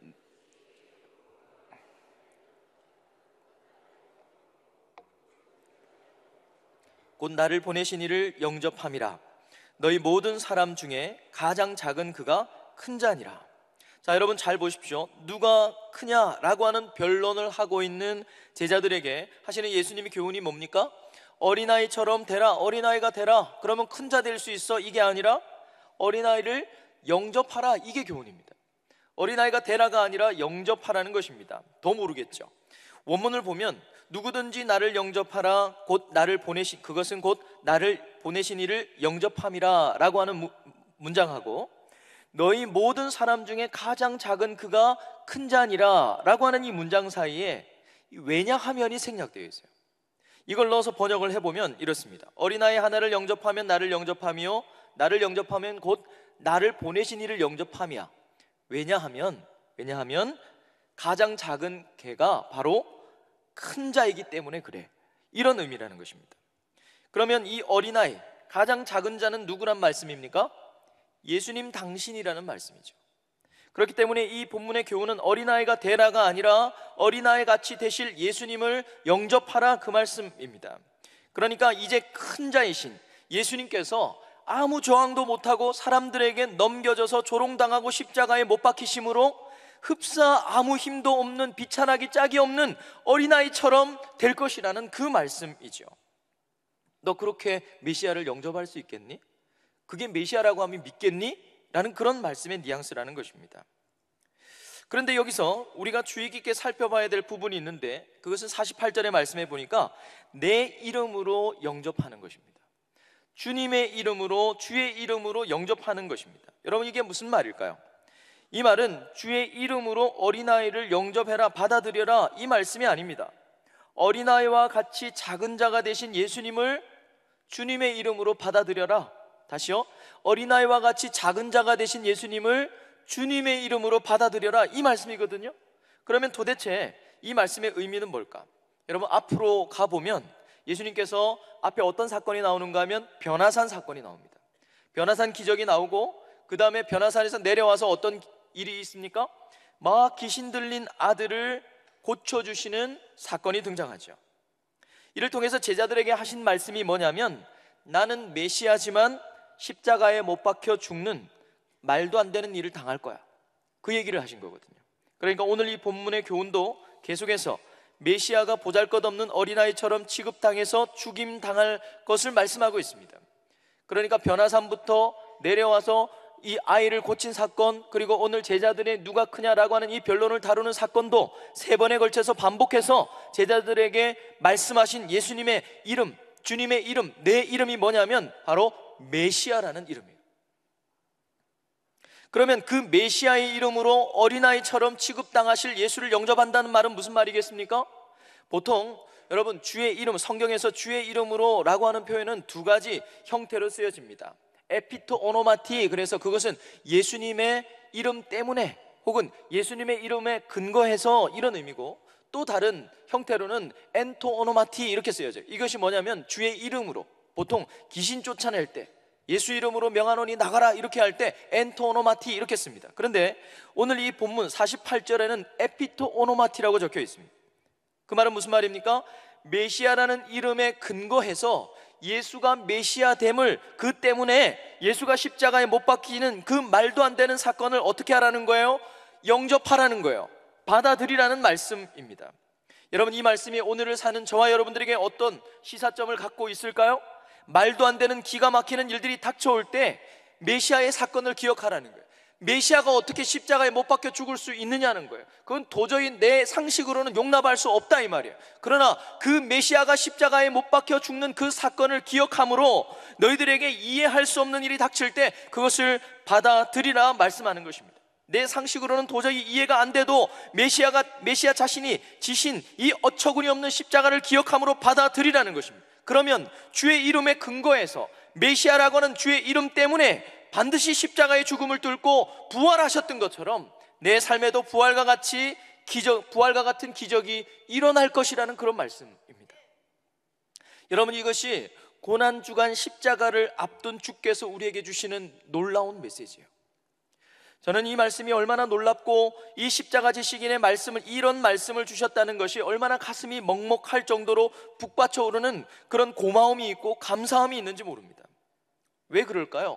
곧 나를 보내신 이를 영접함이라. 너희 모든 사람 중에 가장 작은 그가 큰 자니라. 자, 여러분 잘 보십시오. 누가 크냐라고 하는 변론을 하고 있는 제자들에게 하시는 예수님의 교훈이 뭡니까? 어린아이처럼 되라, 어린아이가 되라, 그러면 큰 자 될 수 있어, 이게 아니라 어린아이를 영접하라, 이게 교훈입니다. 어린아이가 되라가 아니라 영접하라는 것입니다. 더 모르겠죠. 원문을 보면 누구든지 나를 영접하라, 곧 나를 보내신, 그것은 곧 나를 보내신 이를 영접함이라 라고 하는 무, 문장하고 너희 모든 사람 중에 가장 작은 그가 큰 자니라 라고 하는 이 문장 사이에 왜냐하면이 생략되어 있어요. 이걸 넣어서 번역을 해보면 이렇습니다. 어린아이 하나를 영접하면 나를 영접함이요, 나를 영접하면 곧 나를 보내신 이를 영접함이야. 왜냐하면 왜냐하면 가장 작은 개가 바로 큰 자이기 때문에 그래, 이런 의미라는 것입니다. 그러면 이 어린아이, 가장 작은 자는 누구란 말씀입니까? 예수님 당신이라는 말씀이죠. 그렇기 때문에 이 본문의 교훈은 어린아이가 되라가 아니라 어린아이 같이 되실 예수님을 영접하라, 그 말씀입니다. 그러니까 이제 큰 자이신 예수님께서 아무 저항도 못하고 사람들에게 넘겨져서 조롱당하고 십자가에 못 박히심으로 흡사 아무 힘도 없는, 비찬하기 짝이 없는 어린아이처럼 될 것이라는 그 말씀이죠. 너 그렇게 메시아를 영접할 수 있겠니? 그게 메시아라고 하면 믿겠니? 라는 그런 말씀의 뉘앙스라는 것입니다. 그런데 여기서 우리가 주의 깊게 살펴봐야 될 부분이 있는데 그것은 사십팔 절의 말씀에 보니까 내 이름으로 영접하는 것입니다. 주님의 이름으로, 주의 이름으로 영접하는 것입니다. 여러분 이게 무슨 말일까요? 이 말은 주의 이름으로 어린아이를 영접해라, 받아들여라, 이 말씀이 아닙니다. 어린아이와 같이 작은 자가 되신 예수님을 주님의 이름으로 받아들여라. 다시요, 어린아이와 같이 작은 자가 되신 예수님을 주님의 이름으로 받아들여라, 이 말씀이거든요. 그러면 도대체 이 말씀의 의미는 뭘까? 여러분 앞으로 가보면 예수님께서 앞에 어떤 사건이 나오는가 하면 변화산 사건이 나옵니다. 변화산 기적이 나오고 그 다음에 변화산에서 내려와서 어떤 일이 있습니까? 막 귀신 들린 아들을 고쳐주시는 사건이 등장하죠. 이를 통해서 제자들에게 하신 말씀이 뭐냐면 나는 메시아지만 십자가에 못 박혀 죽는 말도 안 되는 일을 당할 거야, 그 얘기를 하신 거거든요. 그러니까 오늘 이 본문의 교훈도 계속해서 메시아가 보잘것없는 어린아이처럼 취급당해서 죽임당할 것을 말씀하고 있습니다. 그러니까 변화산부터 내려와서 이 아이를 고친 사건, 그리고 오늘 제자들의 누가 크냐라고 하는 이 변론을 다루는 사건도 세 번에 걸쳐서 반복해서 제자들에게 말씀하신 예수님의 이름, 주님의 이름, 내 이름이 뭐냐면 바로 메시아라는 이름이에요. 그러면 그 메시아의 이름으로 어린아이처럼 취급당하실 예수를 영접한다는 말은 무슨 말이겠습니까? 보통 여러분, 주의 이름, 성경에서 주의 이름으로 라고 하는 표현은 두 가지 형태로 쓰여집니다. 에피토 오노마티, 그래서 그것은 예수님의 이름 때문에 혹은 예수님의 이름에 근거해서 이런 의미고, 또 다른 형태로는 엔토 오노마티 이렇게 쓰여져요. 이것이 뭐냐면 주의 이름으로, 보통 귀신 쫓아낼 때 예수 이름으로 명하노니 나가라 이렇게 할 때 엔토 오노마티 이렇게 씁니다. 그런데 오늘 이 본문 사십팔 절에는 에피토 오노마티라고 적혀 있습니다. 그 말은 무슨 말입니까? 메시아라는 이름에 근거해서 예수가 메시아 됨을, 그 때문에 예수가 십자가에 못 박히는 그 말도 안 되는 사건을 어떻게 하라는 거예요? 영접하라는 거예요. 받아들이라는 말씀입니다. 여러분, 이 말씀이 오늘을 사는 저와 여러분들에게 어떤 시사점을 갖고 있을까요? 말도 안 되는 기가 막히는 일들이 닥쳐올 때 메시아의 사건을 기억하라는 거예요. 메시아가 어떻게 십자가에 못 박혀 죽을 수 있느냐는 거예요. 그건 도저히 내 상식으로는 용납할 수 없다 이 말이에요. 그러나 그 메시아가 십자가에 못 박혀 죽는 그 사건을 기억함으로 너희들에게 이해할 수 없는 일이 닥칠 때 그것을 받아들이라 말씀하는 것입니다. 내 상식으로는 도저히 이해가 안 돼도 메시아가, 메시아 자신이 지신 이 어처구니 없는 십자가를 기억함으로 받아들이라는 것입니다. 그러면 주의 이름에 근거해서 메시아라고 하는 주의 이름 때문에 반드시 십자가의 죽음을 뚫고 부활하셨던 것처럼 내 삶에도 부활과 같이 기적, 부활과 같은 기적이 일어날 것이라는 그런 말씀입니다. 여러분, 이것이 고난주간 십자가를 앞둔 주께서 우리에게 주시는 놀라운 메시지예요. 저는 이 말씀이 얼마나 놀랍고 이 십자가 지식인의 말씀을, 이런 말씀을 주셨다는 것이 얼마나 가슴이 먹먹할 정도로 북받쳐 오르는 그런 고마움이 있고 감사함이 있는지 모릅니다. 왜 그럴까요?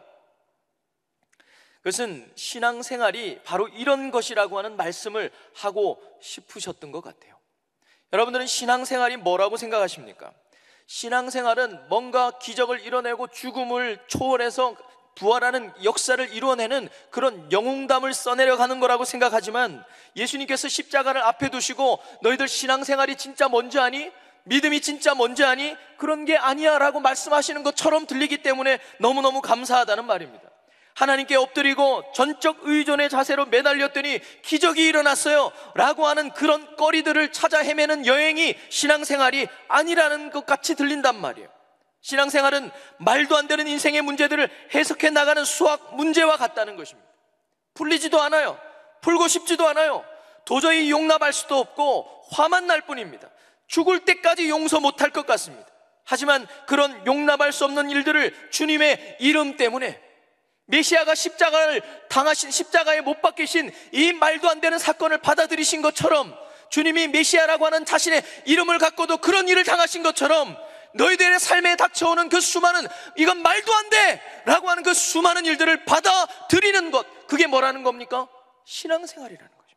그것은 신앙생활이 바로 이런 것이라고 하는 말씀을 하고 싶으셨던 것 같아요. 여러분들은 신앙생활이 뭐라고 생각하십니까? 신앙생활은 뭔가 기적을 이뤄내고 죽음을 초월해서 부활하는 역사를 이루어내는 그런 영웅담을 써내려가는 거라고 생각하지만, 예수님께서 십자가를 앞에 두시고 너희들 신앙생활이 진짜 뭔지 아니? 믿음이 진짜 뭔지 아니? 그런 게 아니야 라고 말씀하시는 것처럼 들리기 때문에 너무너무 감사하다는 말입니다. 하나님께 엎드리고 전적 의존의 자세로 매달렸더니 기적이 일어났어요 라고 하는 그런 거리들을 찾아 헤매는 여행이 신앙생활이 아니라는 것 같이 들린단 말이에요. 신앙생활은 말도 안 되는 인생의 문제들을 해석해 나가는 수학 문제와 같다는 것입니다. 풀리지도 않아요. 풀고 싶지도 않아요. 도저히 용납할 수도 없고 화만 날 뿐입니다. 죽을 때까지 용서 못할 것 같습니다. 하지만 그런 용납할 수 없는 일들을 주님의 이름 때문에, 메시아가 십자가를 당하신, 십자가에 못 박히신 이 말도 안 되는 사건을 받아들이신 것처럼, 주님이 메시아라고 하는 자신의 이름을 갖고도 그런 일을 당하신 것처럼 너희들의 삶에 닥쳐오는 그 수많은, 이건 말도 안 돼! 라고 하는 그 수많은 일들을 받아들이는 것, 그게 뭐라는 겁니까? 신앙생활이라는 거죠.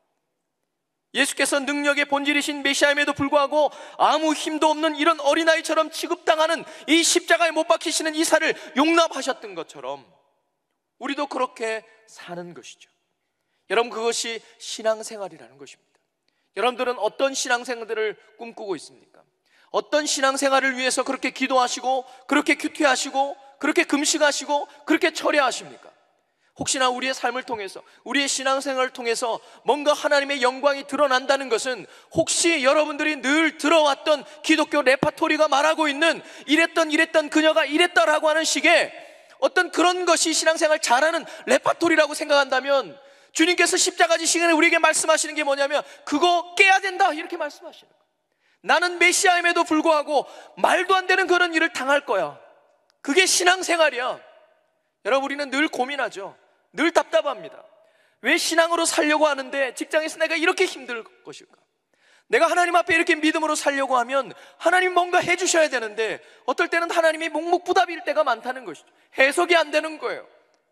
예수께서 능력의 본질이신 메시아임에도 불구하고 아무 힘도 없는 이런 어린아이처럼 취급당하는 이 십자가에 못 박히시는 이사를 용납하셨던 것처럼 우리도 그렇게 사는 것이죠. 여러분, 그것이 신앙생활이라는 것입니다. 여러분들은 어떤 신앙생활들을 꿈꾸고 있습니까? 어떤 신앙생활을 위해서 그렇게 기도하시고 그렇게 큐티하시고 그렇게 금식하시고 그렇게 철야하십니까? 혹시나 우리의 삶을 통해서, 우리의 신앙생활을 통해서 뭔가 하나님의 영광이 드러난다는 것은 혹시 여러분들이 늘 들어왔던 기독교 레파토리가 말하고 있는 이랬던 이랬던 그녀가 이랬다라고 하는 식의 어떤 그런 것이 신앙생활 잘하는 레파토리라고 생각한다면, 주님께서 십자가 지시간에 우리에게 말씀하시는 게 뭐냐면 그거 깨야 된다 이렇게 말씀하시는 거예요. 나는 메시아임에도 불구하고 말도 안 되는 그런 일을 당할 거야. 그게 신앙생활이야. 여러분, 우리는 늘 고민하죠. 늘 답답합니다. 왜 신앙으로 살려고 하는데 직장에서 내가 이렇게 힘들 것일까? 내가 하나님 앞에 이렇게 믿음으로 살려고 하면 하나님 뭔가 해주셔야 되는데 어떨 때는 하나님이 묵묵부답일 때가 많다는 것이죠. 해석이 안 되는 거예요.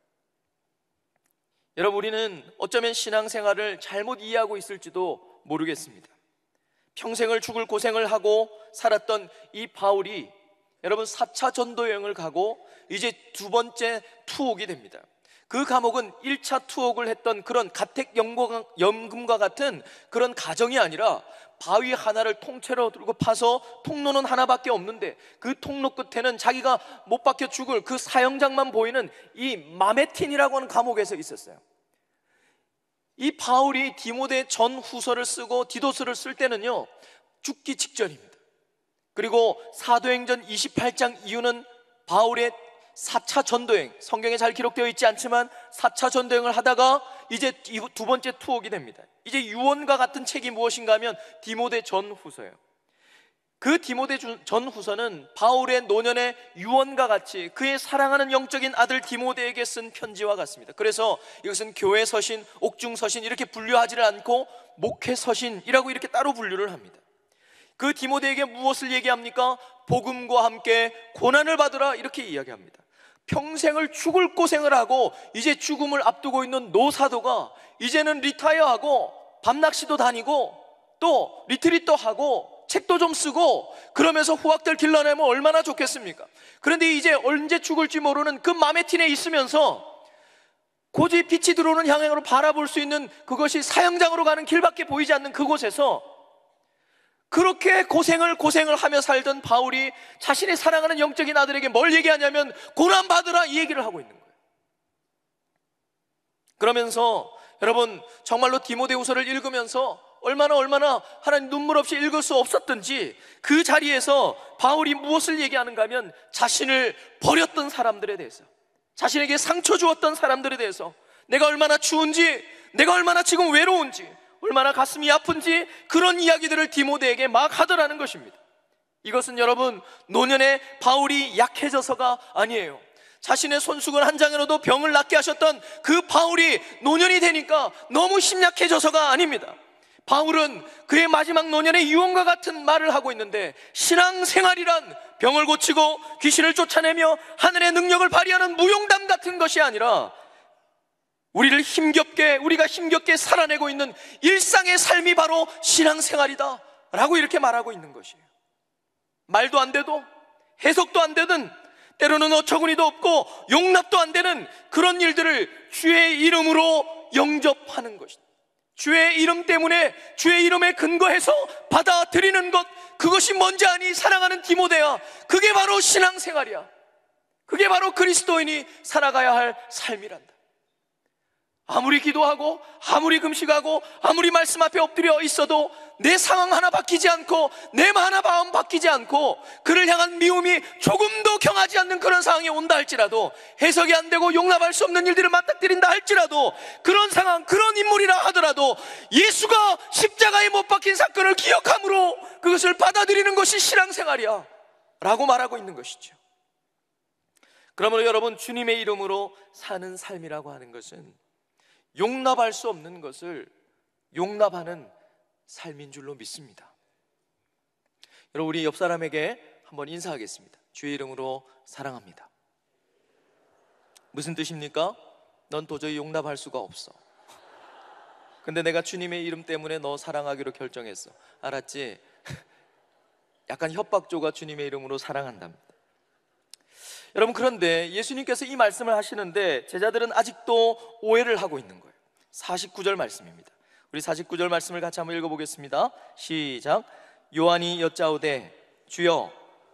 여러분, 우리는 어쩌면 신앙생활을 잘못 이해하고 있을지도 모르겠습니다. 평생을 죽을 고생을 하고 살았던 이 바울이 여러분 사 차 전도 여행을 가고 이제 두 번째 투옥이 됩니다. 그 감옥은 일 차 투옥을 했던 그런 가택연금과 같은 그런 가정이 아니라 바위 하나를 통째로 들고 파서 통로는 하나밖에 없는데 그 통로 끝에는 자기가 못 박혀 죽을 그 사형장만 보이는 이 마메틴이라고 하는 감옥에서 있었어요. 이 바울이 디모데 전 후서를 쓰고 디도스를 쓸 때는요 죽기 직전입니다. 그리고 사도행전 이십팔 장 이후는 바울의 사 차 전도행, 성경에 잘 기록되어 있지 않지만 사 차 전도행을 하다가 이제 두 번째 투옥이 됩니다. 이제 유언과 같은 책이 무엇인가 하면 디모데 전후서예요. 그 디모데 전후서는 바울의 노년의 유언과 같이 그의 사랑하는 영적인 아들 디모데에게 쓴 편지와 같습니다. 그래서 이것은 교회 서신, 옥중 서신 이렇게 분류하지를 않고 목회 서신이라고 이렇게 따로 분류를 합니다. 그 디모데에게 무엇을 얘기합니까? 복음과 함께 고난을 받으라 이렇게 이야기합니다. 평생을 죽을 고생을 하고 이제 죽음을 앞두고 있는 노사도가 이제는 리타이어하고 밤낚시도 다니고 또 리트릿도 하고 책도 좀 쓰고 그러면서 후학들 길러내면 얼마나 좋겠습니까? 그런데 이제 언제 죽을지 모르는 그 마메틴에 있으면서 고지 빛이 들어오는 향행으로 바라볼 수 있는 그것이 사형장으로 가는 길밖에 보이지 않는 그곳에서 그렇게 고생을 고생을 하며 살던 바울이 자신이 사랑하는 영적인 아들에게 뭘 얘기하냐면 고난받으라 이 얘기를 하고 있는 거예요. 그러면서 여러분 정말로 디모데후서를 읽으면서 얼마나 얼마나 하나님 눈물 없이 읽을 수 없었던지 그 자리에서 바울이 무엇을 얘기하는가 하면 자신을 버렸던 사람들에 대해서, 자신에게 상처 주었던 사람들에 대해서, 내가 얼마나 추운지, 내가 얼마나 지금 외로운지, 얼마나 가슴이 아픈지 그런 이야기들을 디모데에게 막 하더라는 것입니다. 이것은 여러분 노년에 바울이 약해져서가 아니에요. 자신의 손수건 한 장으로도 병을 낫게 하셨던 그 바울이 노년이 되니까 너무 심약해져서가 아닙니다. 바울은 그의 마지막 노년의 유언과 같은 말을 하고 있는데, 신앙생활이란 병을 고치고 귀신을 쫓아내며 하늘의 능력을 발휘하는 무용담 같은 것이 아니라 우리를 힘겹게, 우리가 힘겹게 살아내고 있는 일상의 삶이 바로 신앙생활이다 라고 이렇게 말하고 있는 것이에요. 말도 안 돼도 해석도 안 되든 때로는 어처구니도 없고 용납도 안 되는 그런 일들을 주의 이름으로 영접하는 것이다. 주의 이름 때문에, 주의 이름에 근거해서 받아들이는 것, 그것이 뭔지 아니 사랑하는 디모데야. 그게 바로 신앙생활이야. 그게 바로 그리스도인이 살아가야 할 삶이란다. 아무리 기도하고 아무리 금식하고 아무리 말씀 앞에 엎드려 있어도 내 상황 하나 바뀌지 않고 내 하나 마음 바뀌지 않고 그를 향한 미움이 조금도 경하지 않는 그런 상황이 온다 할지라도, 해석이 안 되고 용납할 수 없는 일들을 맞닥뜨린다 할지라도, 그런 상황, 그런 인물이라 하더라도 예수가 십자가에 못 박힌 사건을 기억함으로 그것을 받아들이는 것이 신앙생활이야 라고 말하고 있는 것이죠. 그러므로 여러분, 주님의 이름으로 사는 삶이라고 하는 것은 용납할 수 없는 것을 용납하는 삶인 줄로 믿습니다. 여러분, 우리 옆 사람에게 한번 인사하겠습니다. 주의 이름으로 사랑합니다. 무슨 뜻입니까? 넌 도저히 용납할 수가 없어. 근데 내가 주님의 이름 때문에 너 사랑하기로 결정했어. 알았지? 약간 협박조가 주님의 이름으로 사랑한답니다. 여러분, 그런데 예수님께서 이 말씀을 하시는데 제자들은 아직도 오해를 하고 있는 거예요. 사십구 절 말씀입니다. 우리 사십구 절 말씀을 같이 한번 읽어보겠습니다. 시작. 요한이 여짜오되 주여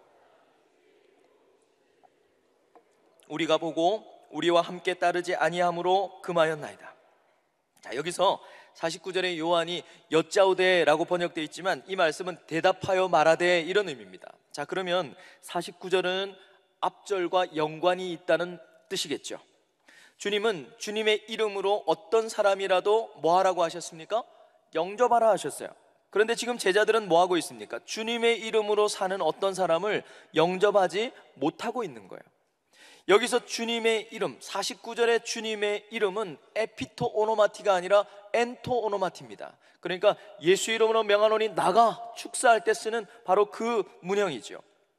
우리가 보고 우리와 함께 따르지 아니함으로 금하였나이다. 자, 여기서 사십구 절에 요한이 여짜오되라고 번역되어 있지만 이 말씀은 대답하여 말하되 이런 의미입니다. 자, 그러면 사십구 절은 앞절과 연관이 있다는 뜻이겠죠. 주님은 주님의 이름으로 어떤 사람이라도 뭐 하라고 하셨습니까? 영접하라 하셨어요. 그런데 지금 제자들은 뭐 하고 있습니까? 주님의 이름으로 사는 어떤 사람을 영접하지 못하고 있는 거예요. 여기서 주님의 이름, 사십구 절의 주님의 이름은 에피토 오노마티가 아니라 엔토 오노마티입니다. 그러니까 예수 이름으로 명하노니 나가, 축사할 때 쓰는 바로 그 문형이죠.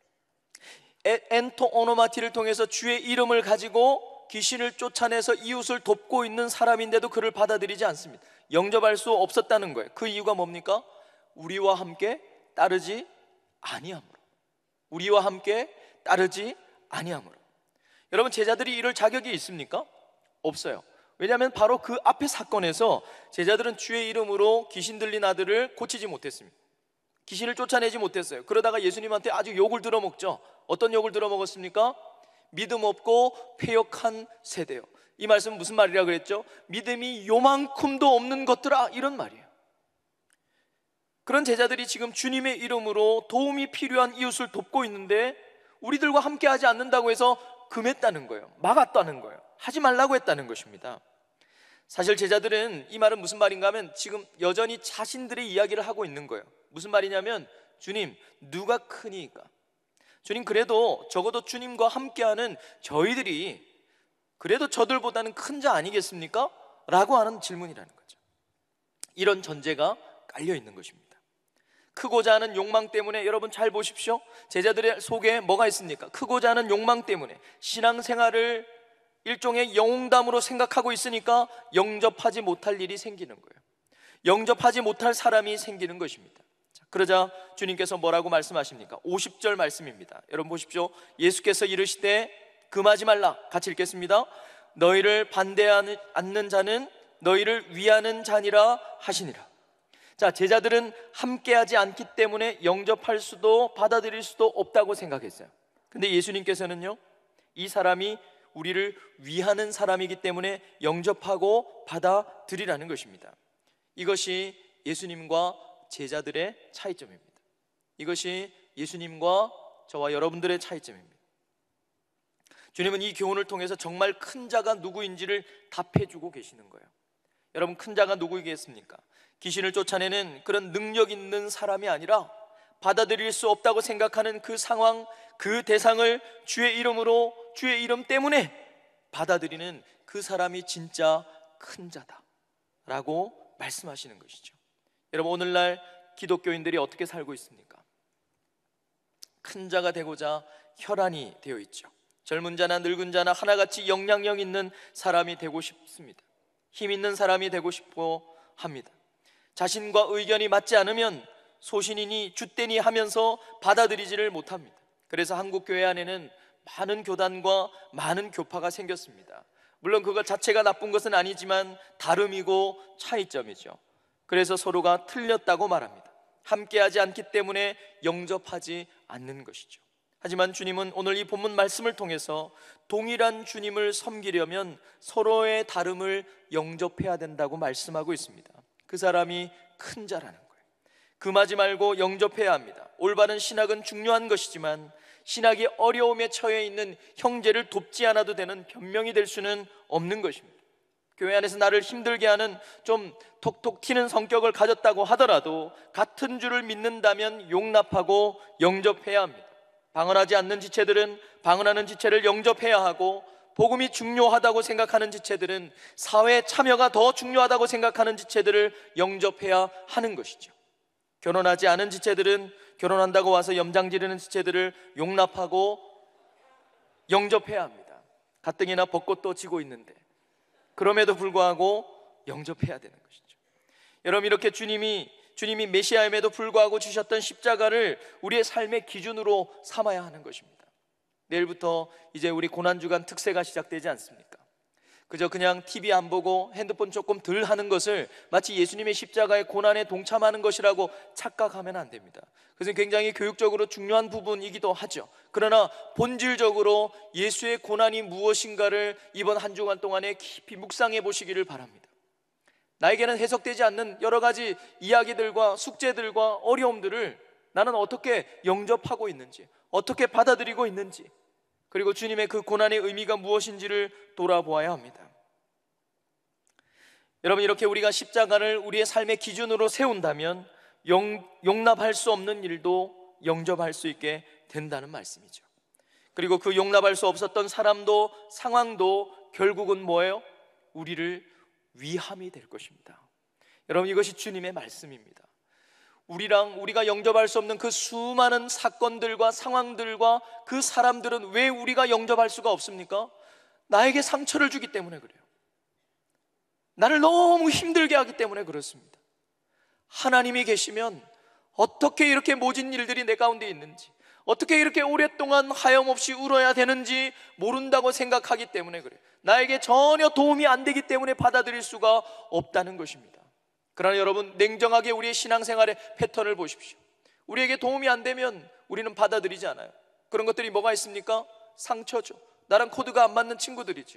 엔토 오노마티를 통해서 주의 이름을 가지고 귀신을 쫓아내서 이웃을 돕고 있는 사람인데도 그를 받아들이지 않습니다. 영접할 수 없었다는 거예요. 그 이유가 뭡니까? 우리와 함께 따르지 아니함으로. 우리와 함께 따르지 아니함으로. 여러분, 제자들이 이럴 자격이 있습니까? 없어요. 왜냐하면 바로 그 앞의 사건에서 제자들은 주의 이름으로 귀신 들린 아들을 고치지 못했습니다. 귀신을 쫓아내지 못했어요. 그러다가 예수님한테 아주 욕을 들어먹죠. 어떤 욕을 들어먹었습니까? 믿음 없고 패역한 세대요. 이 말씀은 무슨 말이라 그랬죠? 믿음이 요만큼도 없는 것들아, 이런 말이에요. 그런 제자들이 지금 주님의 이름으로 도움이 필요한 이웃을 돕고 있는데 우리들과 함께 하지 않는다고 해서 금했다는 거예요. 막았다는 거예요. 하지 말라고 했다는 것입니다. 사실 제자들은 이 말은 무슨 말인가 하면 지금 여전히 자신들의 이야기를 하고 있는 거예요. 무슨 말이냐면, 주님, 누가 크니까? 주님, 그래도 적어도 주님과 함께하는 저희들이 그래도 저들보다는 큰 자 아니겠습니까? 라고 하는 질문이라는 거죠. 이런 전제가 깔려 있는 것입니다. 크고자 하는 욕망 때문에, 여러분 잘 보십시오. 제자들의 속에 뭐가 있습니까? 크고자 하는 욕망 때문에 신앙생활을 일종의 영웅담으로 생각하고 있으니까 영접하지 못할 일이 생기는 거예요. 영접하지 못할 사람이 생기는 것입니다. 자, 그러자 주님께서 뭐라고 말씀하십니까? 오십 절 말씀입니다. 여러분 보십시오. 예수께서 이르시되 금하지 말라. 같이 읽겠습니다. 너희를 반대하지 않는 자는 너희를 위하는 자니라 하시니라. 자, 제자들은 함께하지 않기 때문에 영접할 수도 받아들일 수도 없다고 생각했어요. 근데 예수님께서는요, 이 사람이 우리를 위하는 사람이기 때문에 영접하고 받아들이라는 것입니다. 이것이 예수님과 제자들의 차이점입니다. 이것이 예수님과 저와 여러분들의 차이점입니다. 주님은 이 교훈을 통해서 정말 큰 자가 누구인지를 답해주고 계시는 거예요. 여러분, 큰 자가 누구이겠습니까? 귀신을 쫓아내는 그런 능력 있는 사람이 아니라 받아들일 수 없다고 생각하는 그 상황, 그 대상을 주의 이름으로, 주의 이름 때문에 받아들이는 그 사람이 진짜 큰 자다라고 말씀하시는 것이죠. 여러분, 오늘날 기독교인들이 어떻게 살고 있습니까? 큰 자가 되고자 혈안이 되어 있죠. 젊은 자나 늙은 자나 하나같이 영향력 있는 사람이 되고 싶습니다. 힘 있는 사람이 되고 싶어 합니다. 자신과 의견이 맞지 않으면 소신이니 줏대니 하면서 받아들이지를 못합니다. 그래서 한국 교회 안에는 많은 교단과 많은 교파가 생겼습니다. 물론 그것 자체가 나쁜 것은 아니지만 다름이고 차이점이죠. 그래서 서로가 틀렸다고 말합니다. 함께하지 않기 때문에 영접하지 않는 것이죠. 하지만 주님은 오늘 이 본문 말씀을 통해서 동일한 주님을 섬기려면 서로의 다름을 영접해야 된다고 말씀하고 있습니다. 그 사람이 큰 자라는 거예요. 금하지 말고 영접해야 합니다. 올바른 신학은 중요한 것이지만 신학이 어려움에 처해 있는 형제를 돕지 않아도 되는 변명이 될 수는 없는 것입니다. 교회 안에서 나를 힘들게 하는 좀 톡톡 튀는 성격을 가졌다고 하더라도 같은 주를 믿는다면 용납하고 영접해야 합니다. 방언하지 않는 지체들은 방언하는 지체를 영접해야 하고, 복음이 중요하다고 생각하는 지체들은 사회 참여가 더 중요하다고 생각하는 지체들을 영접해야 하는 것이죠. 결혼하지 않은 지체들은 결혼한다고 와서 염장 지르는 지체들을 용납하고 영접해야 합니다. 가뜩이나 벚꽃도 지고 있는데 그럼에도 불구하고 영접해야 되는 것이죠. 여러분, 이렇게 주님이 주님이 메시아임에도 불구하고 주셨던 십자가를 우리의 삶의 기준으로 삼아야 하는 것입니다. 내일부터 이제 우리 고난주간 특세가 시작되지 않습니까? 그저 그냥 티비 안 보고 핸드폰 조금 덜 하는 것을 마치 예수님의 십자가의 고난에 동참하는 것이라고 착각하면 안 됩니다. 그것은 굉장히 교육적으로 중요한 부분이기도 하죠. 그러나 본질적으로 예수의 고난이 무엇인가를 이번 한 주간 동안에 깊이 묵상해 보시기를 바랍니다. 나에게는 해석되지 않는 여러 가지 이야기들과 숙제들과 어려움들을 나는 어떻게 영접하고 있는지, 어떻게 받아들이고 있는지, 그리고 주님의 그 고난의 의미가 무엇인지를 돌아보아야 합니다. 여러분, 이렇게 우리가 십자가를 우리의 삶의 기준으로 세운다면 용, 용납할 수 없는 일도 영접할 수 있게 된다는 말씀이죠. 그리고 그 용납할 수 없었던 사람도 상황도 결국은 뭐예요? 우리를 위함이 될 것입니다. 여러분, 이것이 주님의 말씀입니다. 우리랑 우리가 영접할 수 없는 그 수많은 사건들과 상황들과 그 사람들은 왜 우리가 영접할 수가 없습니까? 나에게 상처를 주기 때문에 그래요. 나를 너무 힘들게 하기 때문에 그렇습니다. 하나님이 계시면 어떻게 이렇게 모진 일들이 내 가운데 있는지, 어떻게 이렇게 오랫동안 하염없이 울어야 되는지 모른다고 생각하기 때문에 그래요. 나에게 전혀 도움이 안 되기 때문에 받아들일 수가 없다는 것입니다. 그러나 여러분, 냉정하게 우리의 신앙생활의 패턴을 보십시오. 우리에게 도움이 안 되면 우리는 받아들이지 않아요. 그런 것들이 뭐가 있습니까? 상처죠. 나랑 코드가 안 맞는 친구들이죠.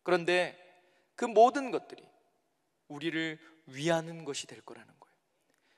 그런데 그 모든 것들이 우리를 위하는 것이 될 거라는 거예요.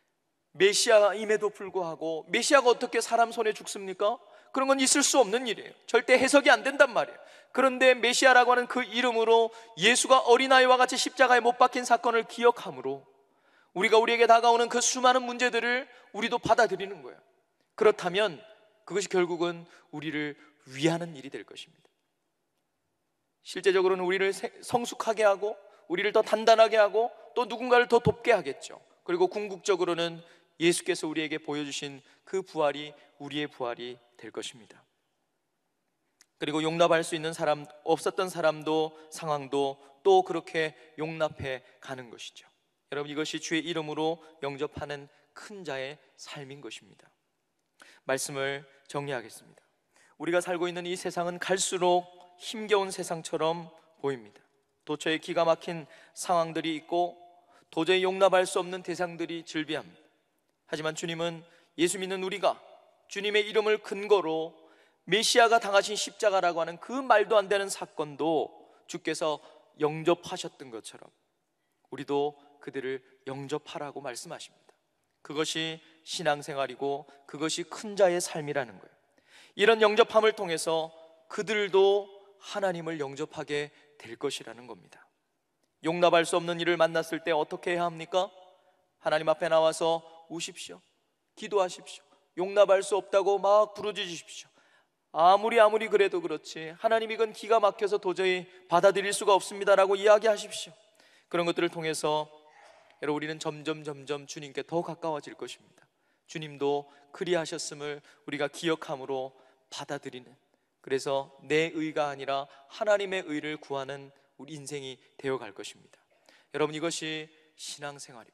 메시아임에도 불구하고 메시아가 어떻게 사람 손에 죽습니까? 그런 건 있을 수 없는 일이에요. 절대 해석이 안 된단 말이에요. 그런데 메시아라고 하는 그 이름으로 예수가 어린아이와 같이 십자가에 못 박힌 사건을 기억함으로 우리가 우리에게 다가오는 그 수많은 문제들을 우리도 받아들이는 거예요. 그렇다면 그것이 결국은 우리를 위하는 일이 될 것입니다. 실제적으로는 우리를 성숙하게 하고 우리를 더 단단하게 하고 또 누군가를 더 돕게 하겠죠. 그리고 궁극적으로는 예수께서 우리에게 보여주신 그 부활이 우리의 부활이 될 것입니다. 그리고 용납할 수 있는 사람, 없었던 사람도 상황도 또 그렇게 용납해 가는 것이죠. 여러분, 이것이 주의 이름으로 영접하는 큰 자의 삶인 것입니다. 말씀을 정리하겠습니다. 우리가 살고 있는 이 세상은 갈수록 힘겨운 세상처럼 보입니다. 도처에 기가 막힌 상황들이 있고 도저히 용납할 수 없는 대상들이 즐비합니다. 하지만 주님은 예수 믿는 우리가 주님의 이름을 근거로 메시아가 당하신 십자가라고 하는 그 말도 안 되는 사건도 주께서 영접하셨던 것처럼 우리도 그들을 영접하라고 말씀하십니다. 그것이 신앙생활이고 그것이 큰 자의 삶이라는 거예요. 이런 영접함을 통해서 그들도 하나님을 영접하게 될 것이라는 겁니다. 용납할 수 없는 일을 만났을 때 어떻게 해야 합니까? 하나님 앞에 나와서 우십시오. 기도하십시오. 용납할 수 없다고 막 부르짖으십시오. 아무리 아무리 그래도 그렇지 하나님 이건 기가 막혀서 도저히 받아들일 수가 없습니다라고 이야기하십시오. 그런 것들을 통해서 여러분, 우리는 점점 점점 주님께 더 가까워질 것입니다. 주님도 그리하셨음을 우리가 기억함으로 받아들이는, 그래서 내 의가 아니라 하나님의 의를 구하는 우리 인생이 되어갈 것입니다. 여러분, 이것이 신앙생활입니다.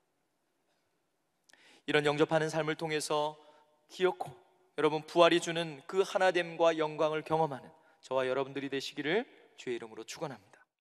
이런 영접하는 삶을 통해서 기어코 여러분 부활이 주는 그 하나됨과 영광을 경험하는 저와 여러분들이 되시기를 주의 이름으로 축원합니다.